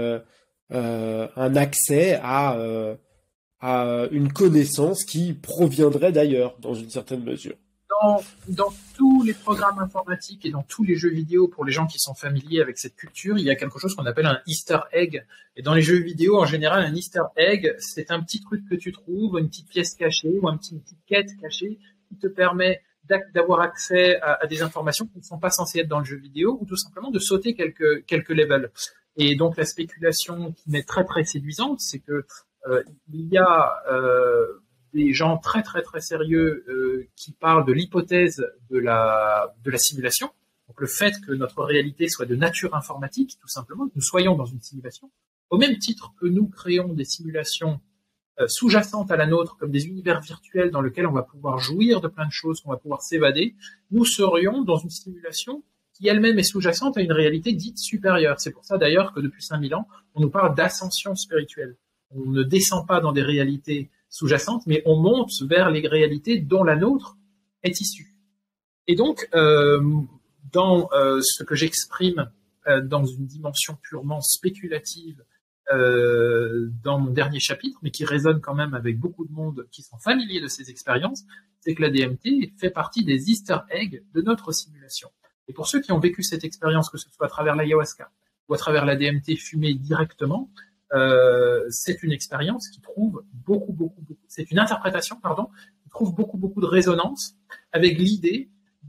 un accès à une connaissance qui proviendrait d'ailleurs, dans une certaine mesure. Dans tous les programmes informatiques et dans tous les jeux vidéo, pour les gens qui sont familiers avec cette culture, il y a quelque chose qu'on appelle un Easter egg. Et dans les jeux vidéo, en général, un Easter egg, c'est un petit truc que tu trouves, une petite pièce cachée ou une petite quête cachée qui te permet d'avoir accès à des informations qui ne sont pas censées être dans le jeu vidéo ou tout simplement de sauter quelques levels. Et donc la spéculation qui m'est très très séduisante, c'est que il y a des gens très très très sérieux qui parlent de l'hypothèse de la simulation, donc le fait que notre réalité soit de nature informatique, tout simplement, que nous soyons dans une simulation, au même titre que nous créons des simulations sous-jacentes à la nôtre, comme des univers virtuels dans lesquels on va pouvoir jouir de plein de choses, qu'on va pouvoir s'évader, nous serions dans une simulation qui elle-même est sous-jacente à une réalité dite supérieure. C'est pour ça d'ailleurs que depuis 5000 ans, on nous parle d'ascension spirituelle. On ne descend pas dans des réalités sous-jacentes, mais on monte vers les réalités dont la nôtre est issue. Et donc, dans ce que j'exprime dans une dimension purement spéculative dans mon dernier chapitre, mais qui résonne quand même avec beaucoup de monde qui sont familiers de ces expériences, c'est que la DMT fait partie des Easter eggs de notre simulation. Et pour ceux qui ont vécu cette expérience, que ce soit à travers l'ayahuasca, ou à travers la DMT fumée directement, c'est une expérience qui trouve c'est une interprétation, pardon, qui trouve beaucoup de résonance avec l'idée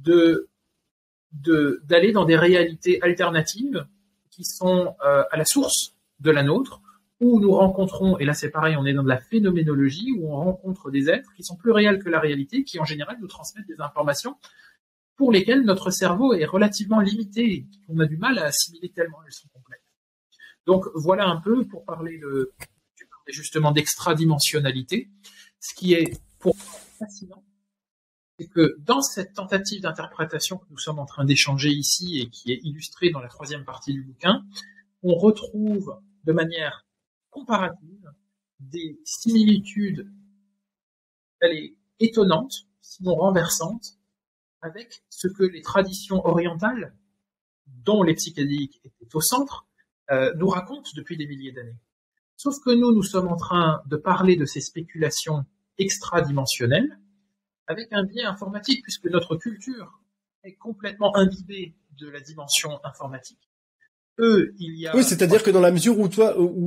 d'aller dans des réalités alternatives qui sont à la source de la nôtre, où nous rencontrons, et là c'est pareil, on est dans de la phénoménologie, où on rencontre des êtres qui sont plus réels que la réalité, qui en général nous transmettent des informations pour lesquelles notre cerveau est relativement limité, et qu'on a du mal à assimiler tellement elles sont complexes. Donc voilà un peu pour parler justement d'extradimensionnalité. Ce qui est pour moi fascinant, c'est que dans cette tentative d'interprétation que nous sommes en train d'échanger ici et qui est illustrée dans la 3e partie du bouquin, on retrouve de manière comparative des similitudes étonnantes, sinon renversantes, avec ce que les traditions orientales, dont les psychédéliques étaient au centre, nous racontent depuis des milliers d'années. Sauf que nous sommes en train de parler de ces spéculations extradimensionnelles avec un biais informatique, puisque notre culture est complètement imbibée de la dimension informatique. Oui, c'est-à-dire que dans la mesure où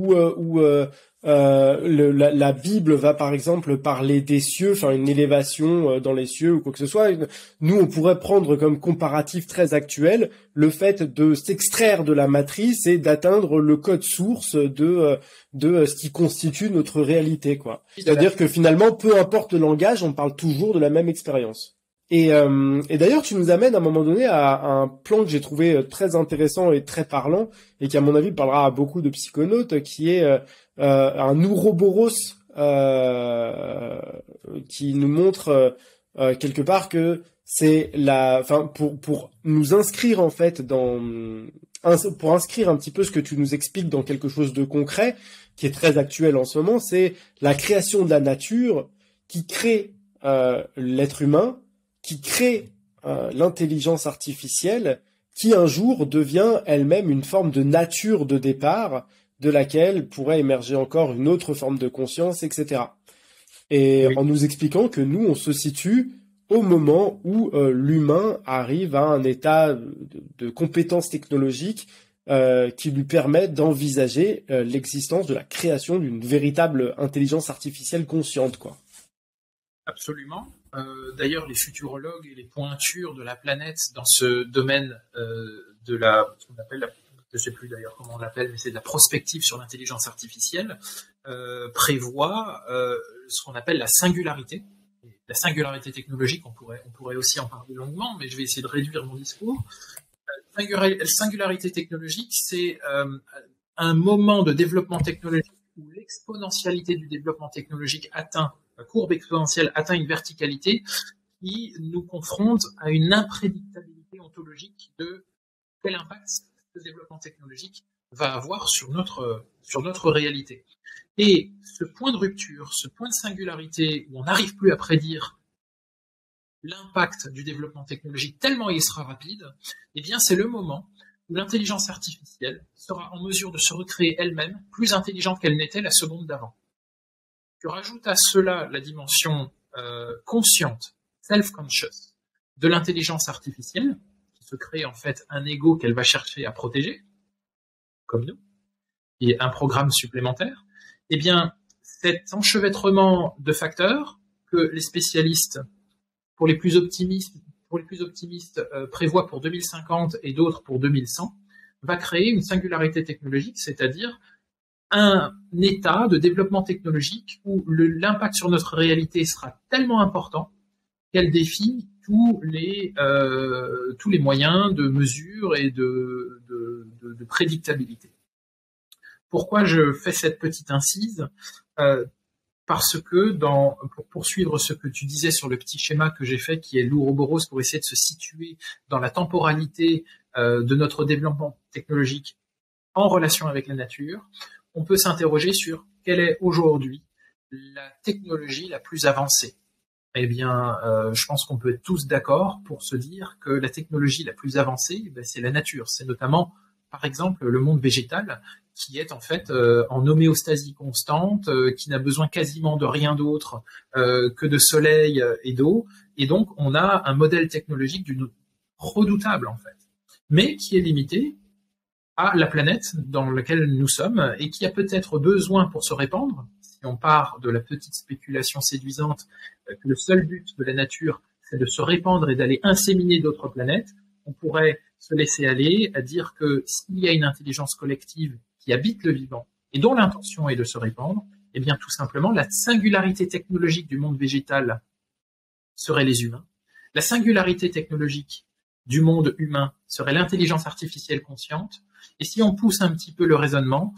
la Bible va par exemple parler des cieux, enfin une élévation dans les cieux ou quoi que ce soit, nous on pourrait prendre comme comparatif très actuel le fait de s'extraire de la matrice et d'atteindre le code source de ce qui constitue notre réalité, quoi. C'est-à-dire que finalement, peu importe le langage, on parle toujours de la même expérience. Et d'ailleurs, tu nous amènes à un moment donné à un plan que j'ai trouvé très intéressant et très parlant, et qui à mon avis parlera à beaucoup de psychonautes, qui est un Ouroboros qui nous montre quelque part que c'est pour nous inscrire en fait pour inscrire un petit peu ce que tu nous expliques dans quelque chose de concret, qui est très actuel en ce moment, c'est la création de la nature qui crée l'être humain, qui crée l'intelligence artificielle, qui un jour devient elle-même une forme de nature de départ, de laquelle pourrait émerger encore une autre forme de conscience, etc. Et en nous expliquant que nous, on se situe au moment où l'humain arrive à un état de compétence technologique qui lui permet d'envisager l'existence de la création d'une véritable intelligence artificielle consciente, quoi. Absolument. D'ailleurs, les futurologues et les pointures de la planète dans ce domaine ce qu'on appelle je ne sais plus d'ailleurs comment on l'appelle, mais c'est de la prospective sur l'intelligence artificielle, prévoit ce qu'on appelle la singularité. La singularité technologique, on pourrait aussi en parler longuement, mais je vais essayer de réduire mon discours. La singularité technologique, c'est un moment de développement technologique où l'exponentialité du développement technologique la courbe exponentielle atteint une verticalité qui nous confronte à une imprédictabilité ontologique de quel impact ce développement technologique va avoir sur notre réalité. Et ce point de rupture, ce point de singularité où on n'arrive plus à prédire l'impact du développement technologique tellement il sera rapide, eh bien c'est le moment où l'intelligence artificielle sera en mesure de se recréer elle-même plus intelligente qu'elle n'était la seconde d'avant. Tu rajoutes à cela la dimension consciente, self-conscious, de l'intelligence artificielle, qui se crée en fait un ego qu'elle va chercher à protéger, comme nous, et un programme supplémentaire. Eh bien, cet enchevêtrement de facteurs que les spécialistes, pour les plus optimistes, prévoient pour 2050 et d'autres pour 2100, va créer une singularité technologique, c'est-à-dire un état de développement technologique où l'impact sur notre réalité sera tellement important qu'elle défie tous les moyens de mesure et de prédictabilité. Pourquoi je fais cette petite incise ? Parce que pour poursuivre ce que tu disais sur le petit schéma que j'ai fait, qui est l'Ouroboros, pour essayer de se situer dans la temporalité de notre développement technologique en relation avec la nature, on peut s'interroger sur quelle est aujourd'hui la technologie la plus avancée. Eh bien, je pense qu'on peut être tous d'accord pour se dire que la technologie la plus avancée, c'est la nature. C'est notamment, par exemple, le monde végétal, qui est en fait en homéostasie constante, qui n'a besoin quasiment de rien d'autre que de soleil et d'eau. Et donc, on a un modèle technologique redoutable, en fait, mais qui est limité à la planète dans laquelle nous sommes et qui a peut-être besoin pour se répandre, si on part de la petite spéculation séduisante que le seul but de la nature c'est de se répandre et d'aller inséminer d'autres planètes, on pourrait se laisser aller à dire que s'il y a une intelligence collective qui habite le vivant et dont l'intention est de se répandre, eh bien tout simplement la singularité technologique du monde végétal serait les humains. La singularité technologique du monde humain serait l'intelligence artificielle consciente. Et si on pousse un petit peu le raisonnement,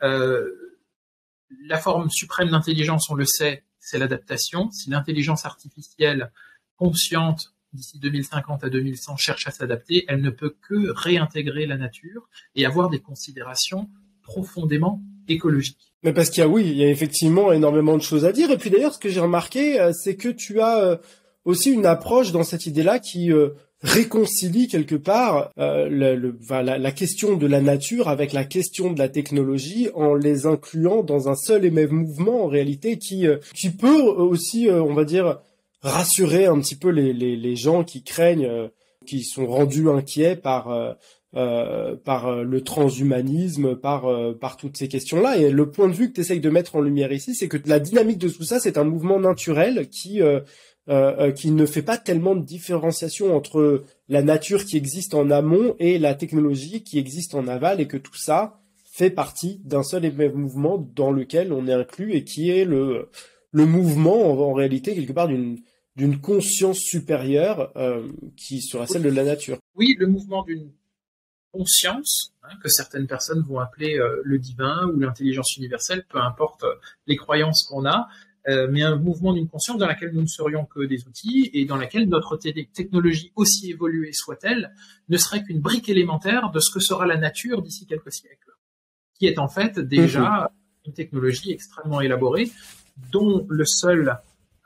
la forme suprême d'intelligence, on le sait, c'est l'adaptation. Si l'intelligence artificielle consciente d'ici 2050 à 2100 cherche à s'adapter, elle ne peut que réintégrer la nature et avoir des considérations profondément écologiques. Mais parce il y a effectivement énormément de choses à dire. Et puis d'ailleurs, ce que j'ai remarqué, c'est que tu as aussi une approche dans cette idée-là qui réconcilie quelque part la question de la nature avec la question de la technologie en les incluant dans un seul et même mouvement en réalité qui peut aussi, on va dire, rassurer un petit peu les gens qui craignent, qui sont rendus inquiets par le transhumanisme, par toutes ces questions-là. Et le point de vue que tu essayes de mettre en lumière ici, c'est que la dynamique de tout ça, c'est un mouvement naturel qui ne fait pas tellement de différenciation entre la nature qui existe en amont et la technologie qui existe en aval, et que tout ça fait partie d'un seul et même mouvement dans lequel on est inclus et qui est le mouvement en réalité quelque part d'une conscience supérieure qui sera celle de la nature. Oui, le mouvement d'une conscience, que certaines personnes vont appeler le divin ou l'intelligence universelle, peu importe les croyances qu'on a, mais un mouvement d'une conscience dans laquelle nous ne serions que des outils et dans laquelle notre technologie, aussi évoluée soit-elle, ne serait qu'une brique élémentaire de ce que sera la nature d'ici quelques siècles, qui est en fait déjà une technologie extrêmement élaborée dont le seul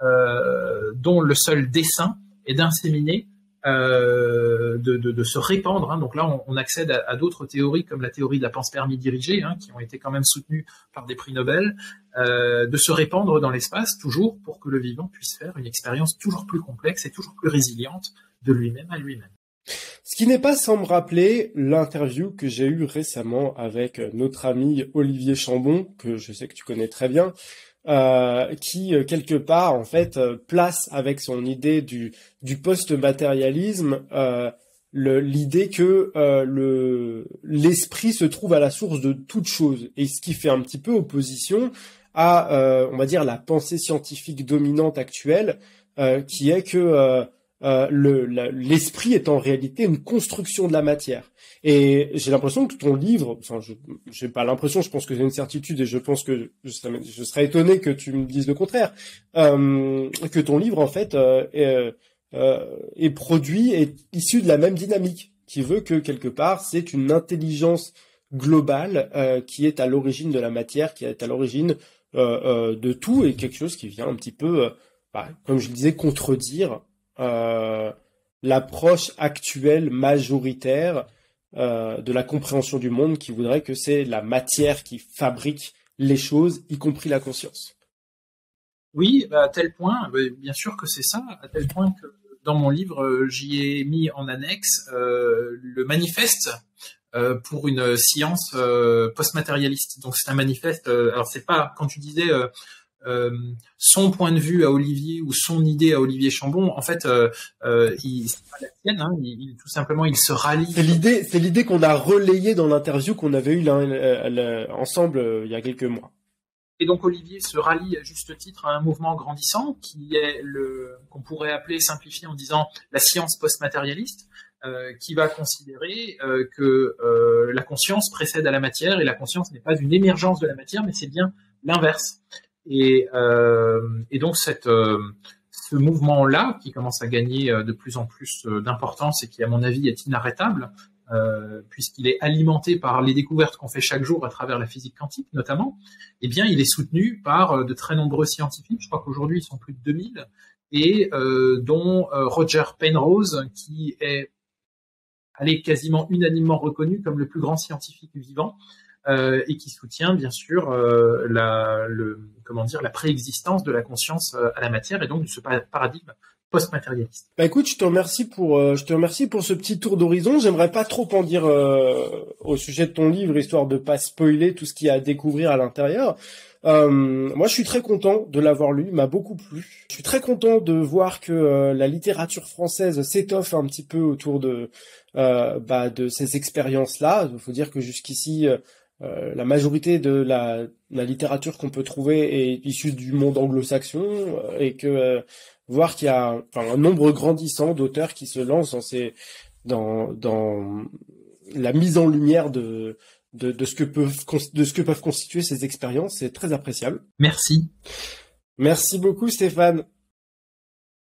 dessein est d'inséminer, de se répandre. Donc là, on accède à d'autres théories comme la théorie de la panspermie dirigée, qui ont été quand même soutenues par des prix Nobel, de se répandre dans l'espace toujours pour que le vivant puisse faire une expérience toujours plus complexe et toujours plus résiliente de lui-même à lui-même. Ce qui n'est pas sans me rappeler l'interview que j'ai eue récemment avec notre ami Olivier Chambon, que je sais que tu connais très bien, qui quelque part en fait place avec son idée du post-matérialisme l'idée que l'esprit se trouve à la source de toute chose, et ce qui fait un petit peu opposition à on va dire la pensée scientifique dominante actuelle, qui est que l'esprit est en réalité une construction de la matière. Et j'ai l'impression que ton livre, enfin, j'ai pas l'impression, je pense que j'ai une certitude, et je pense que je serais étonné que tu me dises le contraire, que ton livre, en fait, est produit, est issu de la même dynamique, qui veut que, quelque part, c'est une intelligence globale, qui est à l'origine de la matière, qui est à l'origine, de tout, et quelque chose qui vient un petit peu, comme je le disais, contredire, l'approche actuelle majoritaire de la compréhension du monde, qui voudrait que c'est la matière qui fabrique les choses, y compris la conscience. Oui, à tel point, bien sûr que c'est ça, à tel point que dans mon livre, j'y ai mis en annexe le manifeste pour une science post-matérialiste. Donc c'est un manifeste, alors c'est pas, quand tu disais son point de vue à Olivier ou son idée à Olivier Chambon, en fait, c'est pas la sienne, tout simplement, il se rallie. C'est l'idée qu'on a relayée dans l'interview qu'on avait eue ensemble il y a quelques mois. Et donc Olivier se rallie à juste titre à un mouvement grandissant qui est qu'on pourrait appeler, simplifié en disant, la science post-matérialiste, qui va considérer que la conscience précède à la matière, et la conscience n'est pas une émergence de la matière, mais c'est bien l'inverse. Et donc ce mouvement-là, qui commence à gagner de plus en plus d'importance et qui, à mon avis, est inarrêtable, puisqu'il est alimenté par les découvertes qu'on fait chaque jour à travers la physique quantique notamment, eh bien, il est soutenu par de très nombreux scientifiques. Je crois qu'aujourd'hui, ils sont plus de 2000, et dont Roger Penrose, qui est quasiment unanimement reconnu comme le plus grand scientifique vivant, et qui soutient bien sûr la préexistence de la conscience à la matière, et donc de ce paradigme post-matérialiste. Bah écoute, je te remercie pour ce petit tour d'horizon. J'aimerais pas trop en dire au sujet de ton livre, histoire de pas spoiler tout ce qu'il y a à découvrir à l'intérieur. Moi, je suis très content de l'avoir lu, il m'a beaucoup plu. Je suis très content de voir que la littérature française s'étoffe un petit peu autour de ces expériences-là. Il faut dire que jusqu'ici, la majorité de la littérature qu'on peut trouver est issue du monde anglo-saxon et que voir qu'il y a un nombre grandissant d'auteurs qui se lancent dans la mise en lumière de ce que peuvent constituer ces expériences, c'est très appréciable. Merci. Merci beaucoup Stéphane.